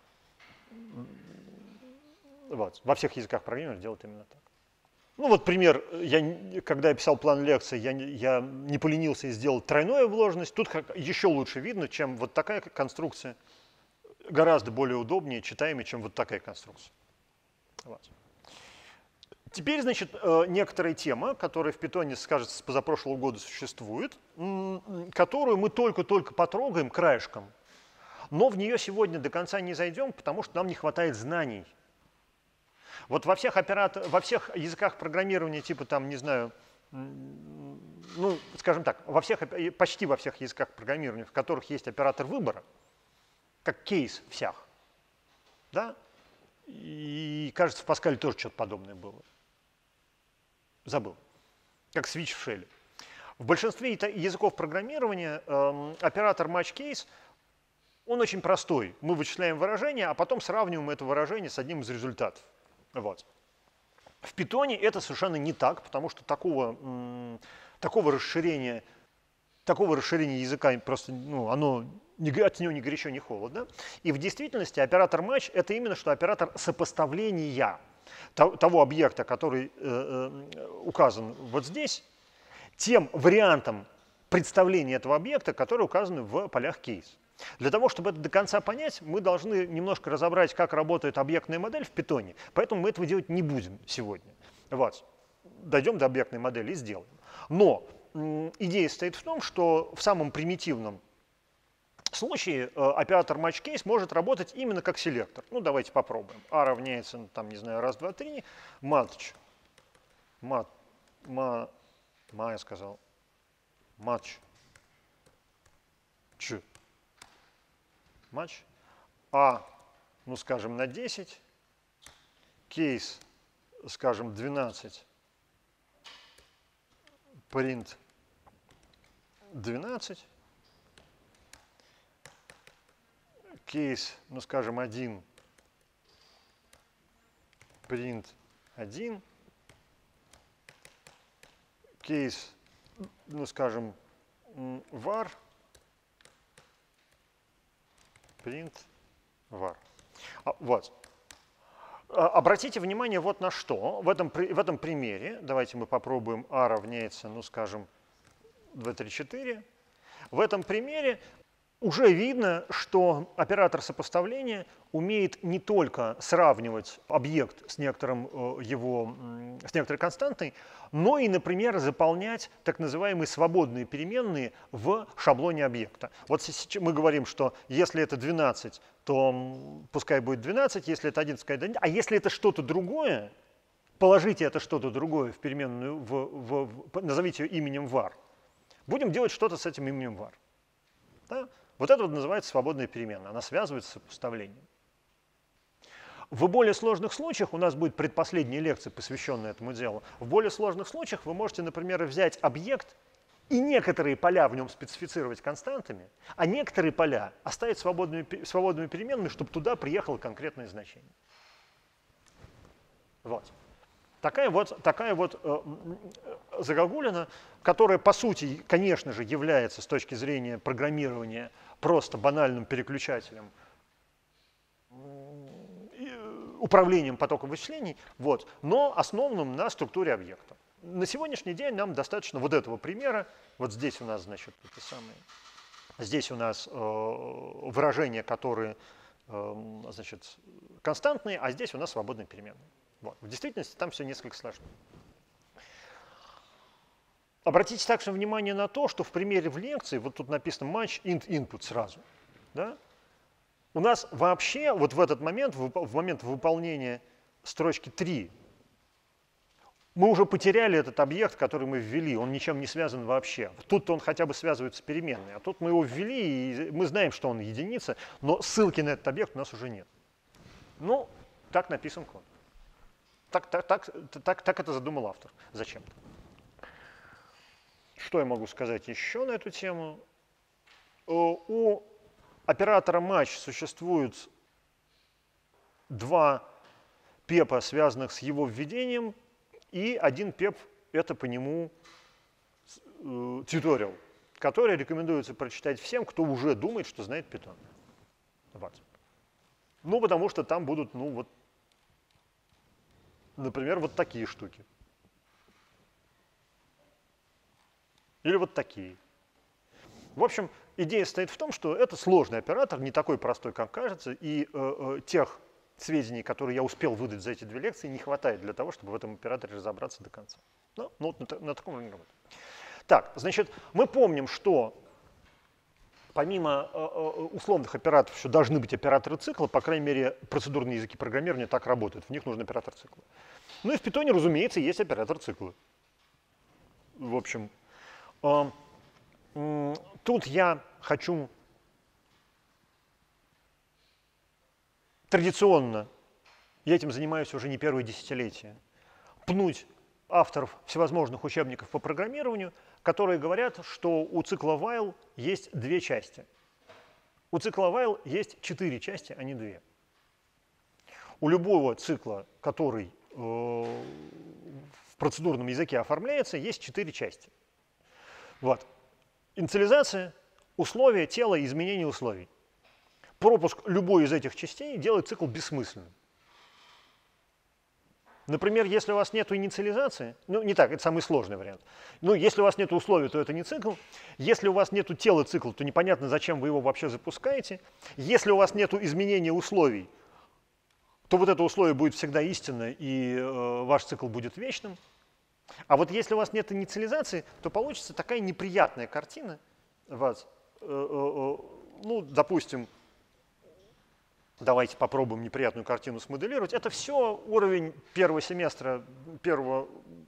Speaker 1: Вот. Во всех языках программирования делают именно так. Ну вот пример, я, когда я писал план лекции, я, я не поленился и сделал тройную вложенность. Тут как, еще лучше видно, чем вот такая конструкция. Гораздо более удобнее, читаемее, чем вот такая конструкция. Вот. Теперь, значит, некоторая тема, которая в Python, кажется, с позапрошлого года существует, которую мы только-только потрогаем краешком, но в нее сегодня до конца не зайдем, потому что нам не хватает знаний. Вот во всех, оператор... во всех языках программирования, типа там, не знаю, ну, скажем так, во всех, почти во всех языках программирования, в которых есть оператор выбора, как кейс всех, да, и, кажется, в Паскале тоже что-то подобное было. Забыл. Как switch в шеле. В большинстве языков программирования э, оператор match-case, он очень простой. Мы вычисляем выражение, а потом сравниваем это выражение с одним из результатов. Вот. В Python это совершенно не так, потому что такого, м, такого расширения, такого расширения языка просто, ну, оно, от него ни горячо, ни холодно. И в действительности оператор match — это именно что оператор сопоставления того объекта, который э, э, указан вот здесь, тем вариантом представления этого объекта, которые указаны в полях case. Для того, чтобы это до конца понять, мы должны немножко разобрать, как работает объектная модель в Python, поэтому мы этого делать не будем сегодня. Вот. Дойдем до объектной модели и сделаем. Но м, идея стоит в том, что в самом примитивном случае э, оператор match-case может работать именно как селектор. Ну, давайте попробуем. А равняется, ну, там, не знаю, раз, два, три, match. Mat, ма, ма, я сказал. Match. Ч. Матч. А, ну, скажем, на десять. Кейс, скажем, двенадцать. Print двенадцать. Кейс, ну, скажем, один. Print один. Кейс, ну, скажем, var. Print var. А, вот. А, обратите внимание вот на что. В этом, в этом примере, давайте мы попробуем a равняется, ну, скажем, два, три, четыре. В этом примере уже видно, что оператор сопоставления умеет не только сравнивать объект с, некоторым, его, с некоторой константой, но и, например, заполнять так называемые свободные переменные в шаблоне объекта. Вот мы говорим, что если это двенадцать, то пускай будет двенадцать, если это один, пускай будет один, а если это что-то другое, положите это что-то другое в переменную, в, в, в, назовите ее именем var. Будем делать что-то с этим именем var. Да? Вот это вот называется свободная переменная. Она связывается с сопоставлением. В более сложных случаях, у нас будет предпоследняя лекция, посвященная этому делу, в более сложных случаях вы можете, например, взять объект и некоторые поля в нем специфицировать константами, а некоторые поля оставить свободными, свободными переменными, чтобы туда приехало конкретное значение. Вот. Такая вот, такая вот э, загогулина, которая, по сути, конечно же, является с точки зрения программирования просто банальным переключателем, управлением потоком вычислений, вот, но основанным на структуре объекта. На сегодняшний день нам достаточно вот этого примера. Вот здесь у нас, значит, это самое, здесь у нас э, выражения, которые э, значит, константные, а здесь у нас свободные переменные. Вот. В действительности там все несколько сложнее. Обратите также внимание на то, что в примере в лекции, вот тут написано match int input сразу. Да? У нас вообще вот в этот момент, в момент выполнения строчки три, мы уже потеряли этот объект, который мы ввели, он ничем не связан вообще. Тут он хотя бы связывается с переменной, а тут мы его ввели, и мы знаем, что он единица, но ссылки на этот объект у нас уже нет. Ну, так написан код. Так, так, так, так, так это задумал автор зачем-то. Что я могу сказать еще на эту тему? У оператора match существует два пепа, связанных с его введением, и один пеп — это по нему э, тьюториал, который рекомендуется прочитать всем, кто уже думает, что знает Python. Вот. Ну, потому что там будут, ну, вот, например, вот такие штуки. Или вот такие. В общем, идея стоит в том, что это сложный оператор, не такой простой, как кажется, и э, э, тех сведений, которые я успел выдать за эти две лекции, не хватает для того, чтобы в этом операторе разобраться до конца. Ну, ну вот на, на таком уровне работает. Так, значит, мы помним, что помимо э, условных операторов еще должны быть операторы цикла, по крайней мере, процедурные языки программирования так работают, в них нужен оператор цикла. Ну и в Python, разумеется, есть оператор цикла. В общем, э, э, тут я хочу традиционно, я этим занимаюсь уже не первое десятилетие, пнуть авторов всевозможных учебников по программированию, которые говорят, что у цикла while есть две части. У цикла while есть четыре части, а не две. У любого цикла, который э, в процедурном языке оформляется, есть четыре части. Вот. Инициализация, условия, тело и изменение условий. Пропуск любой из этих частей делает цикл бессмысленным. Например, если у вас нет инициализации, ну не так, это самый сложный вариант. Ну, если у вас нет условий, то это не цикл. Если у вас нет тела цикла, то непонятно, зачем вы его вообще запускаете. Если у вас нет изменения условий, то вот это условие будет всегда истинно, и э, ваш цикл будет вечным. А вот если у вас нет инициализации, то получится такая неприятная картина. Вот, э, э, ну, допустим, давайте попробуем неприятную картину смоделировать. Это все уровень первого семестра, первого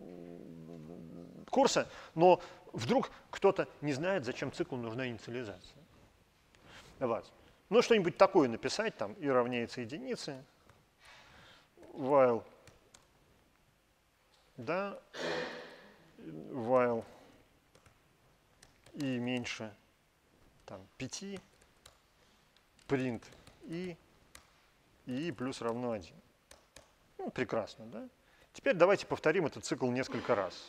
Speaker 1: курса, но вдруг кто-то не знает, зачем циклу нужна инициализация. Вот. Ну, что-нибудь такое написать, там, и равняется единице, while, да, while и меньше, там, пяти, print и и плюс равно один. Ну, прекрасно, да? Теперь давайте повторим этот цикл несколько раз.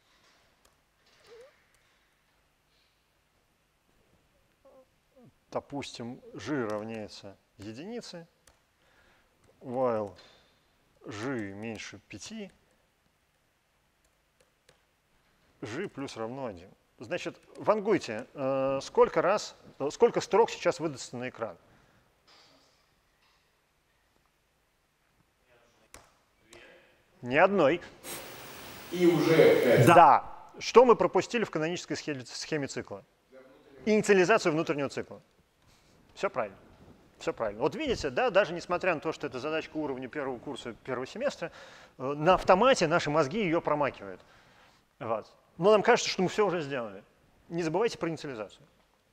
Speaker 1: Допустим, g равняется единице, while g меньше пяти, g плюс равно один. Значит, вангуйте, э, сколько раз, сколько строк сейчас выдастся на экран. Ни одной.
Speaker 4: И уже пять.
Speaker 1: Да. да. Что мы пропустили в канонической схеме, схеме цикла? Инициализацию внутреннего цикла. Все правильно. Все правильно. Вот видите, да, даже несмотря на то, что это задачка уровня первого курса первого семестра, на автомате наши мозги ее промакивают. Вот. Но нам кажется, что мы все уже сделали. Не забывайте про инициализацию.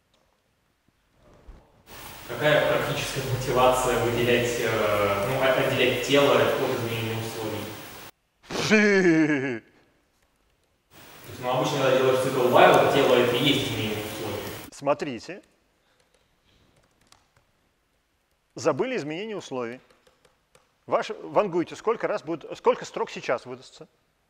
Speaker 2: Какая практическая мотивация выделять, э, ну, отделять тело от изменения условий? То есть, ну, обычно, когда делаешь цикл while, тело это и есть изменение условий.
Speaker 1: Смотрите. Забыли изменение условий. Ваш, вангуйте, сколько раз будет, сколько строк сейчас выдастся?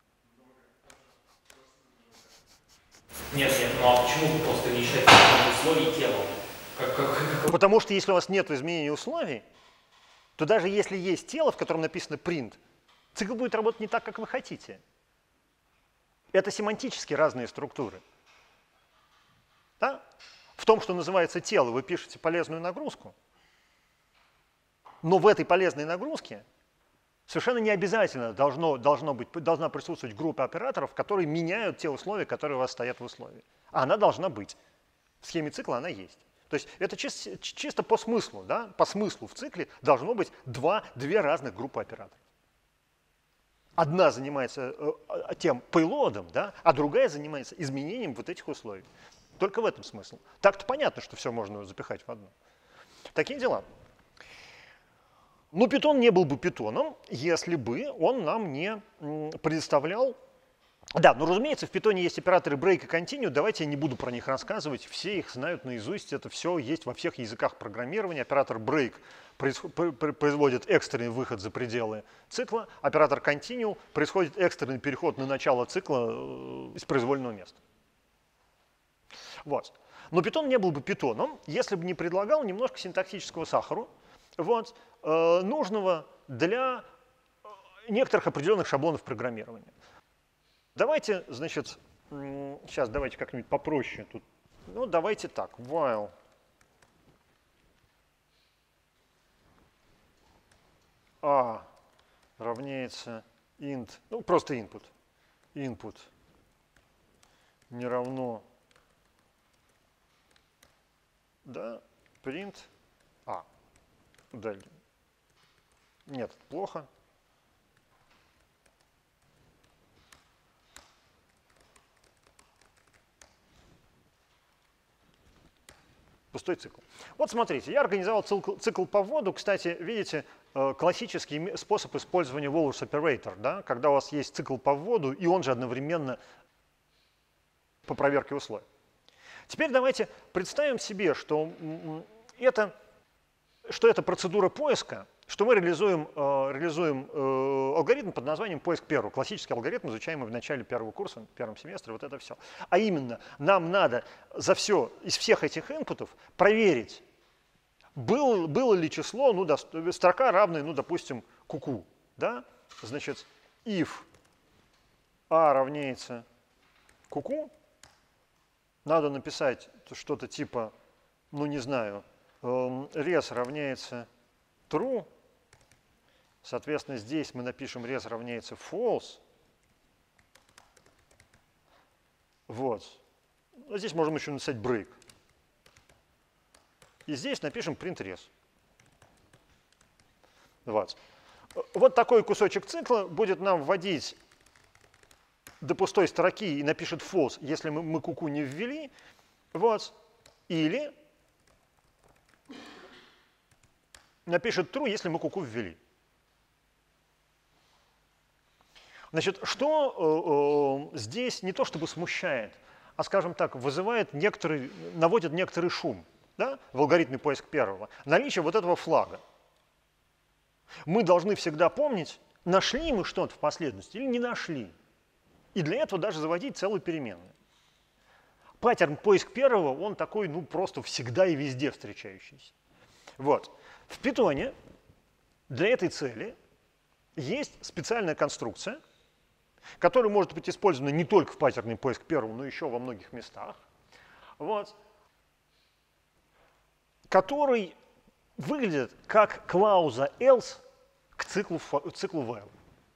Speaker 2: Нет, нет, ну а почему просто не считать изменение условий телом? Как, как, как...
Speaker 1: Потому что если у вас нет изменения условий, то даже если есть тело, в котором написано print, цикл будет работать не так, как вы хотите. Это семантически разные структуры. Да? В том, что называется тело, вы пишете полезную нагрузку, но в этой полезной нагрузке совершенно не обязательно должно, должно быть, должна присутствовать группа операторов, которые меняют те условия, которые у вас стоят в условии. А она должна быть. В схеме цикла она есть. То есть это чисто, чисто по смыслу, да? По смыслу в цикле должно быть два, две разных группы операторов. Одна занимается э, тем пейлодом, да? А другая занимается изменением вот этих условий. Только в этом смысл. Так-то понятно, что все можно запихать в одну. Такие дела. Но Python не был бы Python, если бы он нам не предоставлял. Да, ну разумеется, в Python есть операторы break и continue, давайте я не буду про них рассказывать, все их знают наизусть, это все есть во всех языках программирования. Оператор break производит экстренный выход за пределы цикла, оператор continue происходит экстренный переход на начало цикла из произвольного места. Вот. Но Python не был бы Python, если бы не предлагал немножко синтаксического сахару, вот, э, нужного для некоторых определенных шаблонов программирования. Давайте, значит, сейчас давайте как-нибудь попроще тут. Ну, давайте так, while a равняется int, ну, просто input, input не равно, да, print a. Далее. Нет, плохо. Пустой цикл. Вот смотрите, я организовал цикл, цикл по вводу. Кстати, видите, классический способ использования Walrus Operator, да, когда у вас есть цикл по вводу, и он же одновременно по проверке условий. Теперь давайте представим себе, что это, что это процедура поиска, что мы реализуем, э, реализуем э, алгоритм под названием поиск первого, классический алгоритм, изучаемый в начале первого курса, в первом семестре, вот это все. А именно, нам надо за все, из всех этих инпутов проверить, был, было ли число, ну, до, строка равная, ну, допустим, куку, да? Значит, if a равняется куку, надо написать что-то типа, ну, не знаю, э, res равняется true. Соответственно, здесь мы напишем res равняется false. Вот. А здесь можем еще написать break. И здесь напишем print res. Вот. Вот такой кусочек цикла будет нам вводить до пустой строки и напишет false, если мы, мы куку не ввели. Вот. Или напишет true, если мы куку ввели. Значит, что э, э, здесь не то чтобы смущает, а, скажем так, вызывает некоторый, наводит некоторый шум, да, в алгоритме поиск первого. Наличие вот этого флага. Мы должны всегда помнить, нашли мы что-то в последовательности или не нашли. И для этого даже заводить целую переменную. Паттерн поиск первого, он такой, ну, просто всегда и везде встречающийся. Вот. В Python для этой цели есть специальная конструкция, которая может быть использована не только в паттерне поиск первого, но еще во многих местах, вот, который выглядит как клауза else к циклу, к циклу while.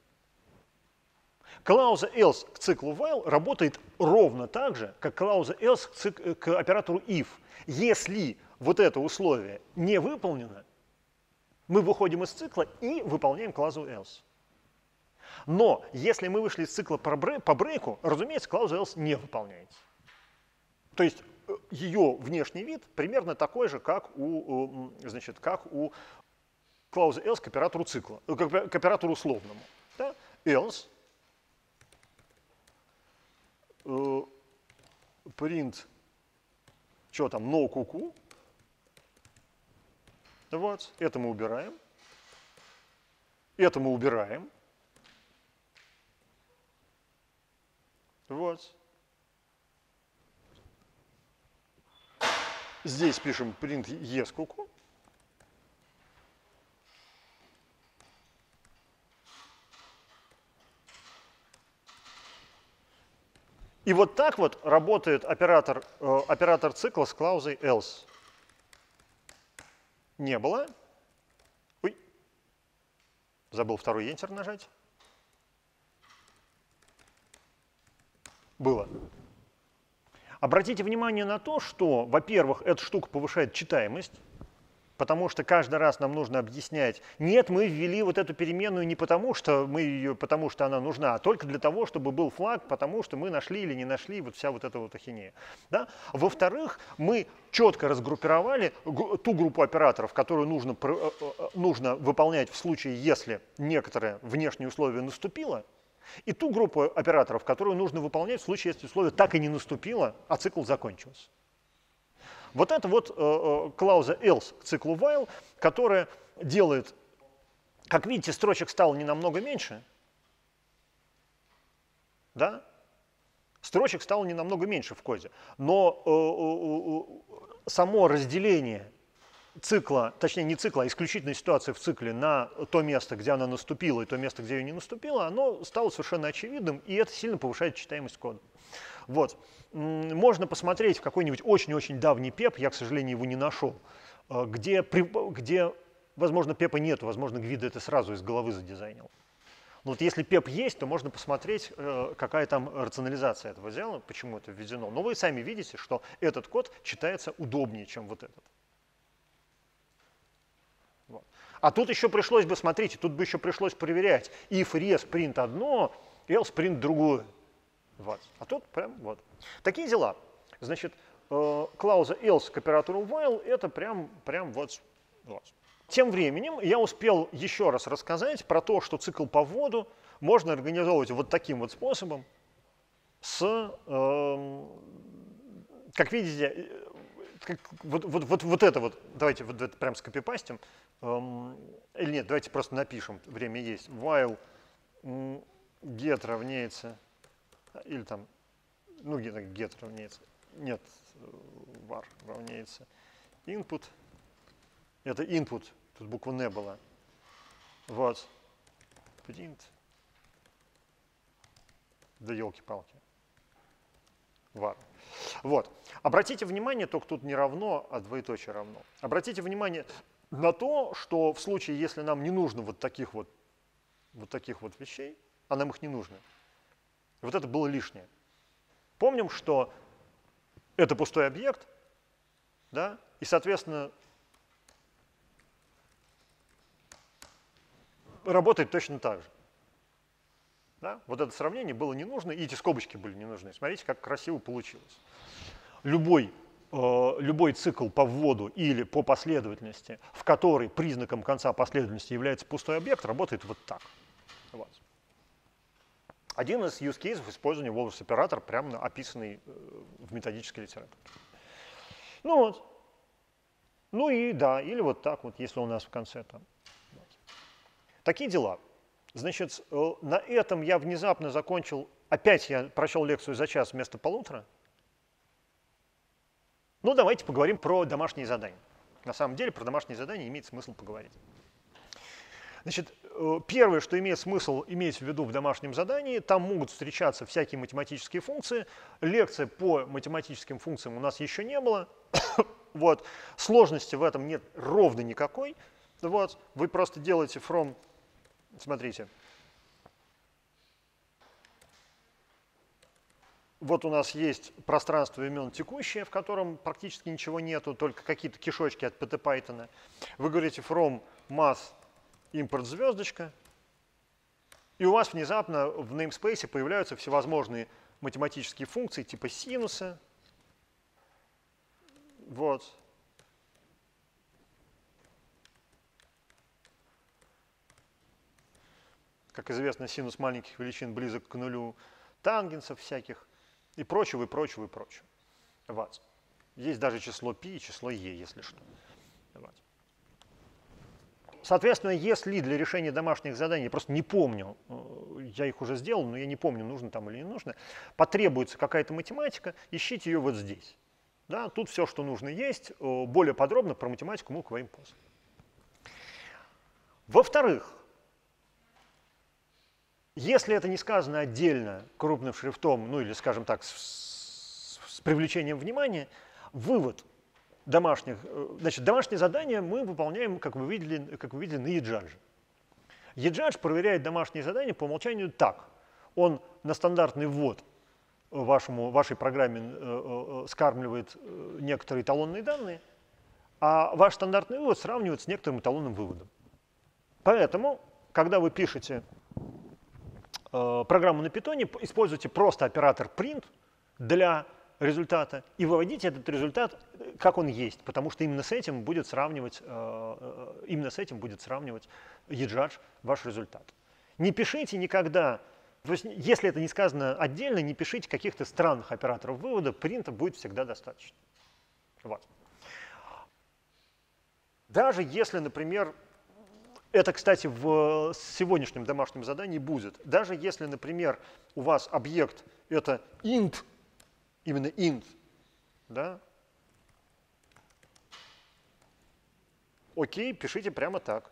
Speaker 1: Клауза else к циклу while работает ровно так же, как клауза else к, цик, к оператору if. Если вот это условие не выполнено, мы выходим из цикла и выполняем клаузу else. Но если мы вышли из цикла по брейку, разумеется, клауза else не выполняется. То есть ее внешний вид примерно такой же, как у, значит, как у клаузы else к оператору цикла, к оператору условному. Да? Else print, что там, no куку. Вот, это мы убираем. Это мы убираем. Вот. Здесь пишем print yes куку. И вот так вот работает оператор, э, оператор цикла с клаузой else. Не было. Ой. Забыл второй Enter нажать. Было. Обратите внимание на то, что, во-первых, эта штука повышает читаемость, потому что каждый раз нам нужно объяснять, нет, мы ввели вот эту переменную не потому, что мы ее, потому что она нужна, а только для того, чтобы был флаг, потому что мы нашли или не нашли, вот вся вот эта вот ахинея. Да? Во-вторых, мы четко разгруппировали ту группу операторов, которую нужно, нужно выполнять в случае, если некоторое внешнее условие наступило, и ту группу операторов, которую нужно выполнять в случае, если условие так и не наступило, а цикл закончился. Вот это вот э, клауза else к циклу while, которая делает, как видите, строчек стало не намного меньше. Да? Строчек стало не намного меньше в коде. Но э, э, э, само разделение цикла, точнее не цикла, а исключительной ситуации в цикле на то место, где она наступила, и то место, где ее не наступило, оно стало совершенно очевидным, и это сильно повышает читаемость кода. Вот. Можно посмотреть в какой-нибудь очень-очень давний пеп, я, к сожалению, его не нашел, где, где возможно, пепа нет, возможно, Гвидо это сразу из головы задизайнил. Но вот если пеп есть, то можно посмотреть, какая там рационализация этого дела, почему это введено. Но вы сами видите, что этот код читается удобнее, чем вот этот. Вот. А тут еще пришлось бы, смотрите, тут бы еще пришлось проверять, if res print одно, else print другое. Вот. А тут прям вот. Такие дела. Значит, э, клауза else к оператору while это прям, прям вот, вот. Тем временем я успел еще раз рассказать про то, что цикл по вводу можно организовывать вот таким вот способом. с, э, как видите, как, вот, вот, вот, вот это вот, давайте вот это прям скопипастим, э, или нет, давайте просто напишем, время есть, while get равняется, или там, ну get, get равняется, нет, var равняется input, это input, тут буква N была, вот, print, да елки-палки, var. Вот. Обратите внимание, только тут не равно, а двоеточие равно. Обратите внимание на то, что в случае, если нам не нужно вот таких вот, вот таких вот вещей, а нам их не нужно, вот это было лишнее. Помним, что это пустой объект, да, и, соответственно, работает точно так же. Да? Вот это сравнение было не нужно, и эти скобочки были не нужны. Смотрите, как красиво получилось. Любой, э, любой цикл по вводу или по последовательности, в которой признаком конца последовательности является пустой объект, работает вот так. Вот. Один из use cases использования Walrus оператор, прямо описанный э, в методической литературе. Ну вот. Ну и да, или вот так вот, если у нас в конце там. Вот. Такие дела. Значит, на этом я внезапно закончил, опять я прочел лекцию за час вместо полутора. Ну, давайте поговорим про домашние задания. На самом деле, про домашние задания имеет смысл поговорить. Значит, первое, что имеет смысл иметь в виду в домашнем задании, там могут встречаться всякие математические функции. Лекции по математическим функциям у нас еще не было. Вот. Сложности в этом нет ровно никакой. Вот. Вы просто делаете from... Смотрите. Вот у нас есть пространство имен текущее, в котором практически ничего нету, только какие-то кишочки от py-python. Вы говорите from math import звездочка, и у вас внезапно в namespace появляются всевозможные математические функции типа синуса. Вот. Как известно, синус маленьких величин близок к нулю, тангенсов всяких и прочего, и прочего, и прочего. Вот. Есть даже число π и число e, если что. Вот. Соответственно, если для решения домашних заданий, я просто не помню, я их уже сделал, но я не помню, нужно там или не нужно, потребуется какая-то математика, ищите ее вот здесь. Да, тут все, что нужно, есть. Более подробно про математику мы поговорим после. Во-вторых, если это не сказано отдельно крупным шрифтом, ну или, скажем так, с, с привлечением внимания, вывод домашних, значит, домашнее задание мы выполняем, как вы видели, как вы видели на eJudge. eJudge проверяет домашние задания по умолчанию так. Он на стандартный ввод вашему, вашей программе э, э, скармливает э, некоторые эталонные данные, а ваш стандартный вывод сравнивает с некоторым эталонным выводом. Поэтому, когда вы пишете программу на питоне, используйте просто оператор print для результата и выводите этот результат, как он есть, потому что именно с этим будет сравнивать, именно с этим будет сравнивать eJudge ваш результат. Не пишите никогда, то есть, если это не сказано отдельно, не пишите каких-то странных операторов вывода, принта будет всегда достаточно. Вот. Даже если, например, это, кстати, в сегодняшнем домашнем задании будет. Даже если, например, у вас объект это int, именно int, да, окей, пишите прямо так.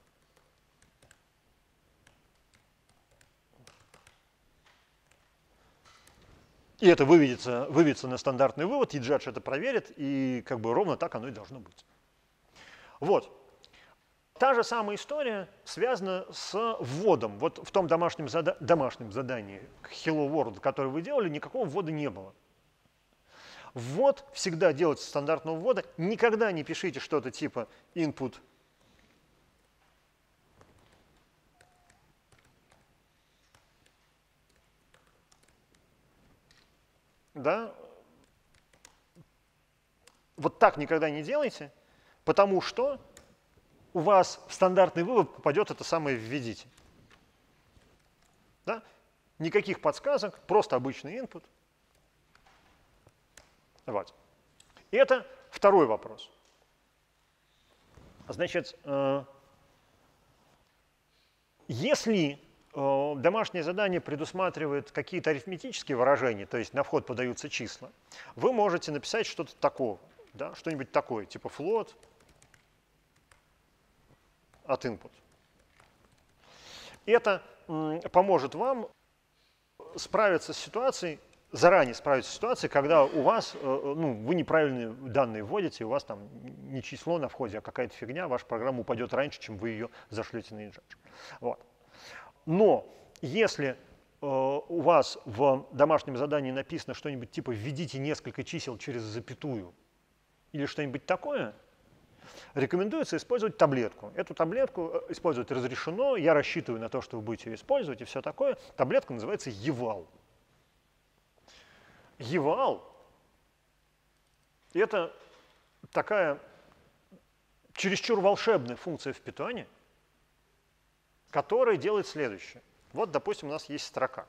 Speaker 1: И это выведется, выведется на стандартный вывод, и eJudge это проверит, и как бы ровно так оно и должно быть. Вот. Та же самая история связана с вводом. Вот в том домашнем, зада домашнем задании Hello World, которое вы делали, никакого ввода не было. Ввод всегда делается стандартного ввода. Никогда не пишите что-то типа input да? Вот так никогда не делайте, потому что у вас в стандартный вывод попадет это самое «введите». Да? Никаких подсказок, просто обычный input. Вот. И это второй вопрос. Значит, э, если э, домашнее задание предусматривает какие-то арифметические выражения, то есть на вход подаются числа, вы можете написать что-то такое, да, что-нибудь такое, типа float от input. Это м, поможет вам справиться с ситуацией, заранее справиться с ситуацией, когда у вас, ну, вы неправильные данные вводите, у вас там не число на входе, а какая-то фигня, ваша программа упадет раньше, чем вы ее зашлете на InJudge. Вот. Но если э, у вас в домашнем задании написано что-нибудь типа «введите несколько чисел через запятую» или что-нибудь такое, рекомендуется использовать таблетку. Эту таблетку использовать разрешено, я рассчитываю на то, что вы будете ее использовать и все такое. Таблетка называется eval. Eval – это такая чересчур волшебная функция в Python, которая делает следующее. Вот, допустим, у нас есть строка.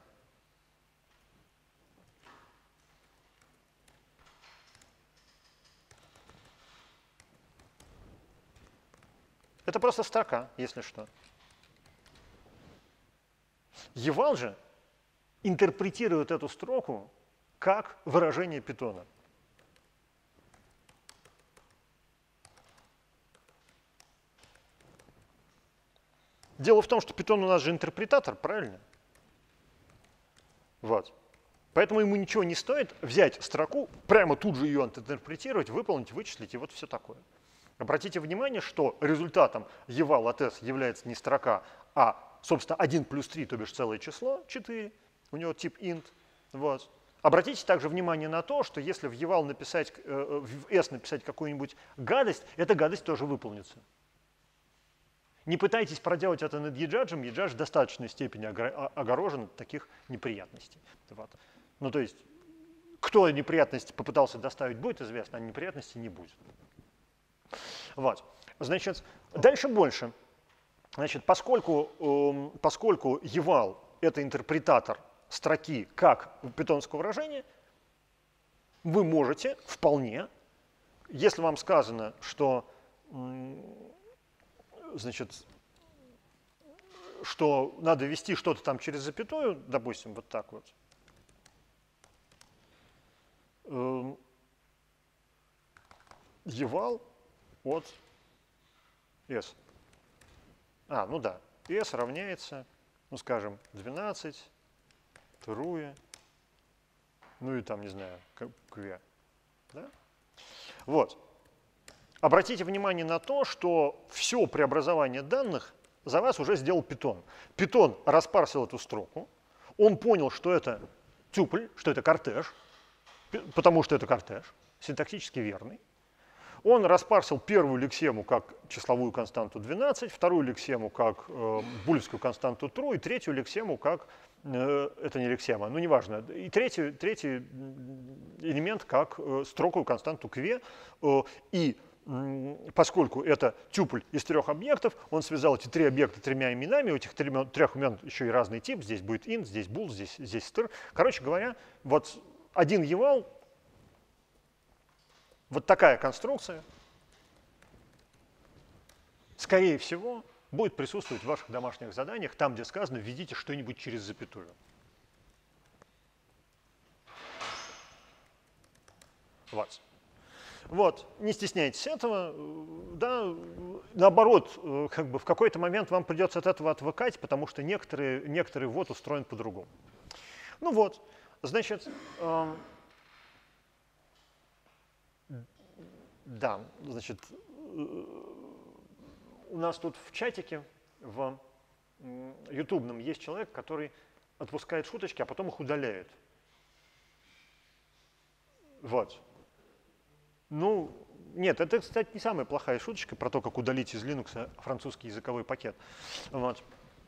Speaker 1: Это просто строка, если что. Eval же интерпретирует эту строку как выражение питона. Дело в том, что Python у нас же интерпретатор, правильно? Вот. Поэтому ему ничего не стоит взять строку, прямо тут же ее интерпретировать, выполнить, вычислить и вот все такое. Обратите внимание, что результатом eval от s является не строка, а, собственно, один плюс три, то бишь целое число, четыре, у него тип int. Вот. Обратите также внимание на то, что если в eval написать, э, в s написать какую-нибудь гадость, эта гадость тоже выполнится. Не пытайтесь проделать это над eJudge, eJudge в достаточной степени огорожен от таких неприятностей. Вот. Ну, то есть, кто неприятности попытался доставить, будет известно, а неприятностей не будет. Вот. Значит, дальше больше. Значит, поскольку, э, поскольку eval — это интерпретатор строки как питонского выражения, вы можете вполне, если вам сказано, что, значит, что надо ввести что-то там через запятую, допустим, вот так вот, э, eval от s. А, ну да, s равняется, ну скажем, двенадцать, true, ну и там, не знаю, q. Да? Вот. Обратите внимание на то, что все преобразование данных за вас уже сделал Python. Python распарсил эту строку, он понял, что это тюпль, что это кортеж, потому что это кортеж, синтаксически верный. Он распарсил первую лексему как числовую константу двенадцать, вторую лексему как э, булевскую константу true, и третью лексему как, э, это не лексема, ну неважно, и третий, третий элемент как э, строковую константу q. Э, и э, поскольку это тюпль из трех объектов, он связал эти три объекта тремя именами, у этих трех, трех имен еще и разный тип, здесь будет int, здесь bool, здесь, здесь str. Короче говоря, вот один eval, вот такая конструкция, скорее всего, будет присутствовать в ваших домашних заданиях, там, где сказано, введите что-нибудь через запятую. Вот. Вот, не стесняйтесь этого, да, наоборот, как бы в какой-то момент вам придется от этого отвыкать, потому что некоторые, некоторый ввод устроен по-другому. Ну вот, значит, э, да, значит, у нас тут в чатике, в ютубном, есть человек, который отпускает шуточки, а потом их удаляет. Вот. Ну, нет, это, кстати, не самая плохая шуточка про то, как удалить из Linux французский языковой пакет. Вот.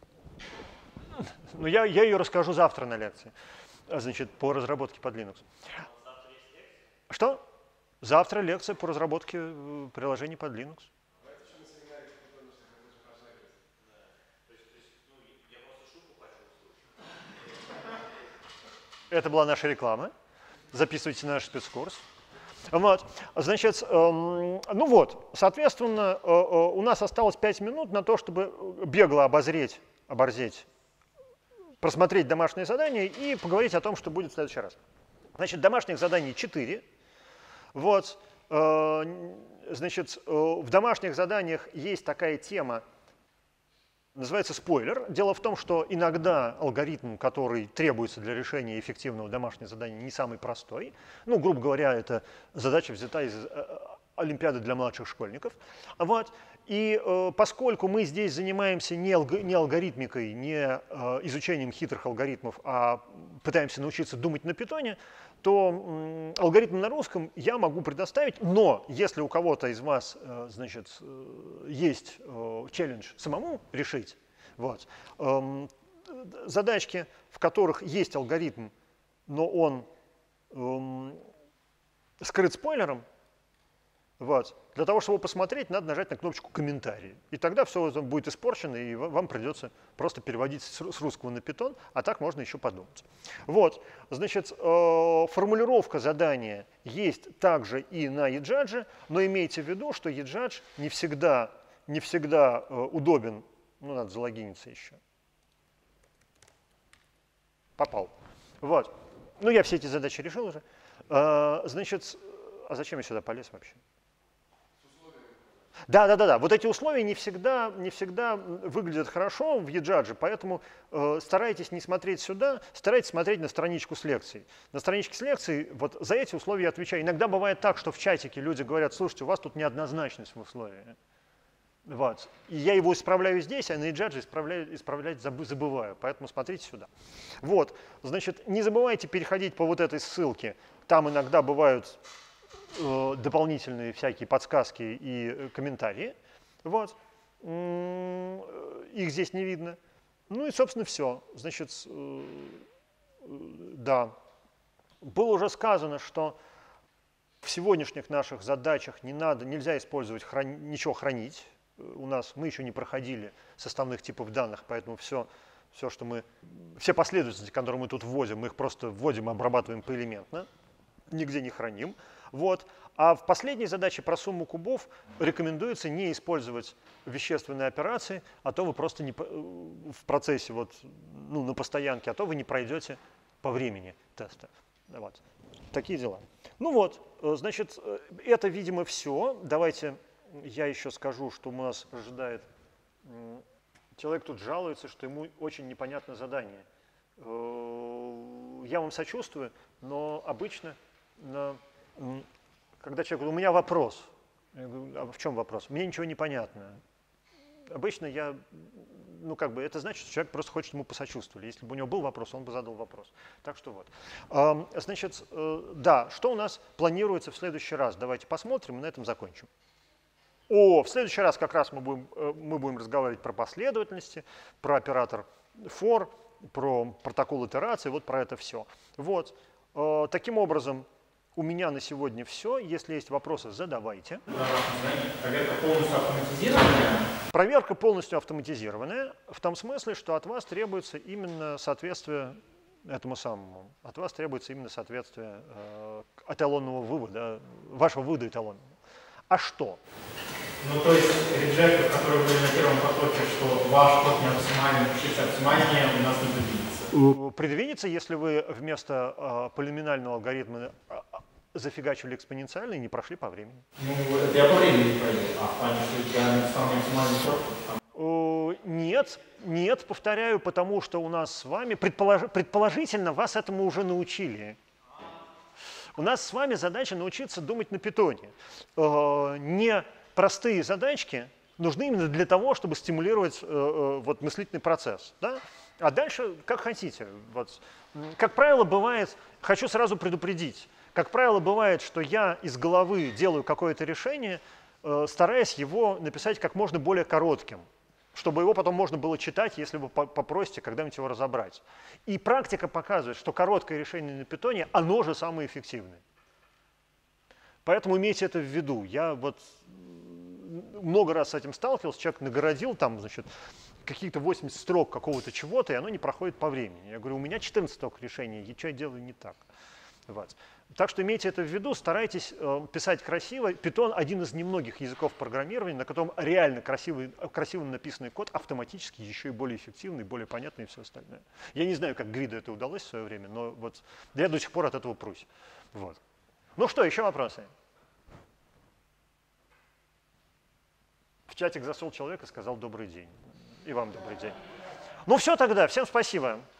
Speaker 1: Но я, я ее расскажу завтра на лекции, значит, по разработке под Linux. Что? Завтра лекция по разработке приложений под Linux. Это была наша реклама. Записывайте наш спецкурс. Вот. Значит, эм, ну вот, соответственно, э, э, у нас осталось пять минут на то, чтобы бегло обозреть, оборзеть, просмотреть домашние задания и поговорить о том, что будет в следующий раз. Значит, домашних заданий четыре. Вот. Э, значит, э, в домашних заданиях есть такая тема, называется спойлер. Дело в том, что иногда алгоритм, который требуется для решения эффективного домашнего задания, не самый простой. Ну, грубо говоря, это задача взята из Олимпиады для младших школьников. Вот. И э, поскольку мы здесь занимаемся не, алг не алгоритмикой, не э, изучением хитрых алгоритмов, а пытаемся научиться думать на питоне, то м, алгоритм на русском я могу предоставить, но если у кого-то из вас э, значит, э, есть э, челлендж самому решить, вот, э, задачки, в которых есть алгоритм, но он э, скрыт спойлером, вот, для того, чтобы его посмотреть, надо нажать на кнопочку «Комментарии». И тогда все будет испорчено, и вам придется просто переводить с русского на питон, а так можно еще подумать. Вот, значит, формулировка задания есть также и на eJudge, но имейте в виду, что eJudge не всегда, не всегда удобен. Ну, надо залогиниться еще. Попал. Вот. Ну, я все эти задачи решил уже. Значит, а зачем я сюда полез вообще? Да, да, да, да. Вот эти условия не всегда, не всегда выглядят хорошо в eJudge, поэтому э, старайтесь не смотреть сюда, старайтесь смотреть на страничку с лекцией. На страничке с лекцией вот за эти условия я отвечаю. Иногда бывает так, что в чатике люди говорят: слушайте, у вас тут неоднозначность в условии. Вот. И я его исправляю здесь, а на eJudge исправляю, исправлять забываю, поэтому смотрите сюда. Вот. Значит, не забывайте переходить по вот этой ссылке. Там иногда бывают дополнительные всякие подсказки и комментарии. Вот. Их здесь не видно. Ну и, собственно, все. Значит, да. Было уже сказано, что в сегодняшних наших задачах не надо, нельзя использовать храни, ничего хранить. У нас мы еще не проходили составных типов данных, поэтому все, все, что мы, все последовательности, которые мы тут вводим, мы их просто вводим и обрабатываем поэлементно. Нигде не храним. Вот. А в последней задаче про сумму кубов рекомендуется не использовать вещественные операции, а то вы просто не, в процессе, вот, ну, на постоянке, а то вы не пройдете по времени теста. Вот. Такие дела. Ну вот, значит, это, видимо, все. Давайте я еще скажу, что у нас ожидает. Человек тут жалуется, что ему очень непонятно задание. Я вам сочувствую, но обычно... Но, когда человек говорит: у меня вопрос, я говорю: а в чем вопрос? Мне ничего не понятно. Обычно я, ну как бы, это значит, что человек просто хочет ему посочувствовать. Если бы у него был вопрос, он бы задал вопрос. Так что вот. Значит, да, что у нас планируется в следующий раз? Давайте посмотрим и на этом закончим. О, в следующий раз как раз мы будем, мы будем разговаривать про последовательности, про оператор for, про протокол итерации, вот про это все. Вот. Таким образом, у меня на сегодня все. Если есть вопросы, задавайте.
Speaker 2: Проверка полностью автоматизированная?
Speaker 1: Проверка полностью автоматизированная, в том смысле, что от вас требуется именно соответствие этому самому. От вас требуется именно соответствие э, эталонного вывода, вашего вывода эталонного. А что?
Speaker 2: Ну, то есть реджектор, который были на первом потоке, что ваш код не оптимальный, пишите оптимальнее, у нас не добьется.
Speaker 1: Предвинется, если вы вместо э, полиномиального алгоритма э, зафигачивали экспоненциально и не прошли по времени.
Speaker 2: Ну, это я по времени не пройду. А в плане, что я написал максимальный срок?
Speaker 1: Э, нет, нет, повторяю, потому что у нас с вами, предполож, предположительно, вас этому уже научили. У нас с вами задача научиться думать на питоне. Э, не простые задачки нужны именно для того, чтобы стимулировать э, э, вот, мыслительный процесс. Да? А дальше как хотите. Вот. Как правило, бывает, хочу сразу предупредить, как правило, бывает, что я из головы делаю какое-то решение, э, стараясь его написать как можно более коротким, чтобы его потом можно было читать, если вы попросите когда-нибудь его разобрать. И практика показывает, что короткое решение на питоне, оно же самое эффективное. Поэтому имейте это в виду. Я вот много раз с этим сталкивался, человек нагородил там, значит, какие-то восемьдесят строк какого-то чего-то, и оно не проходит по времени. Я говорю, у меня четырнадцать строк решения, и что я делаю не так. Вот. Так что имейте это в виду, старайтесь э, писать красиво. Python — один из немногих языков программирования, на котором реально красивый, красиво написанный код автоматически еще и более эффективный, более понятный и все остальное. Я не знаю, как Гриду это удалось в свое время, но вот я до сих пор от этого прусь. Вот. Ну что, еще вопросы? В чатик зашел человек и сказал добрый день. И вам добрый день. Ну все тогда, всем спасибо.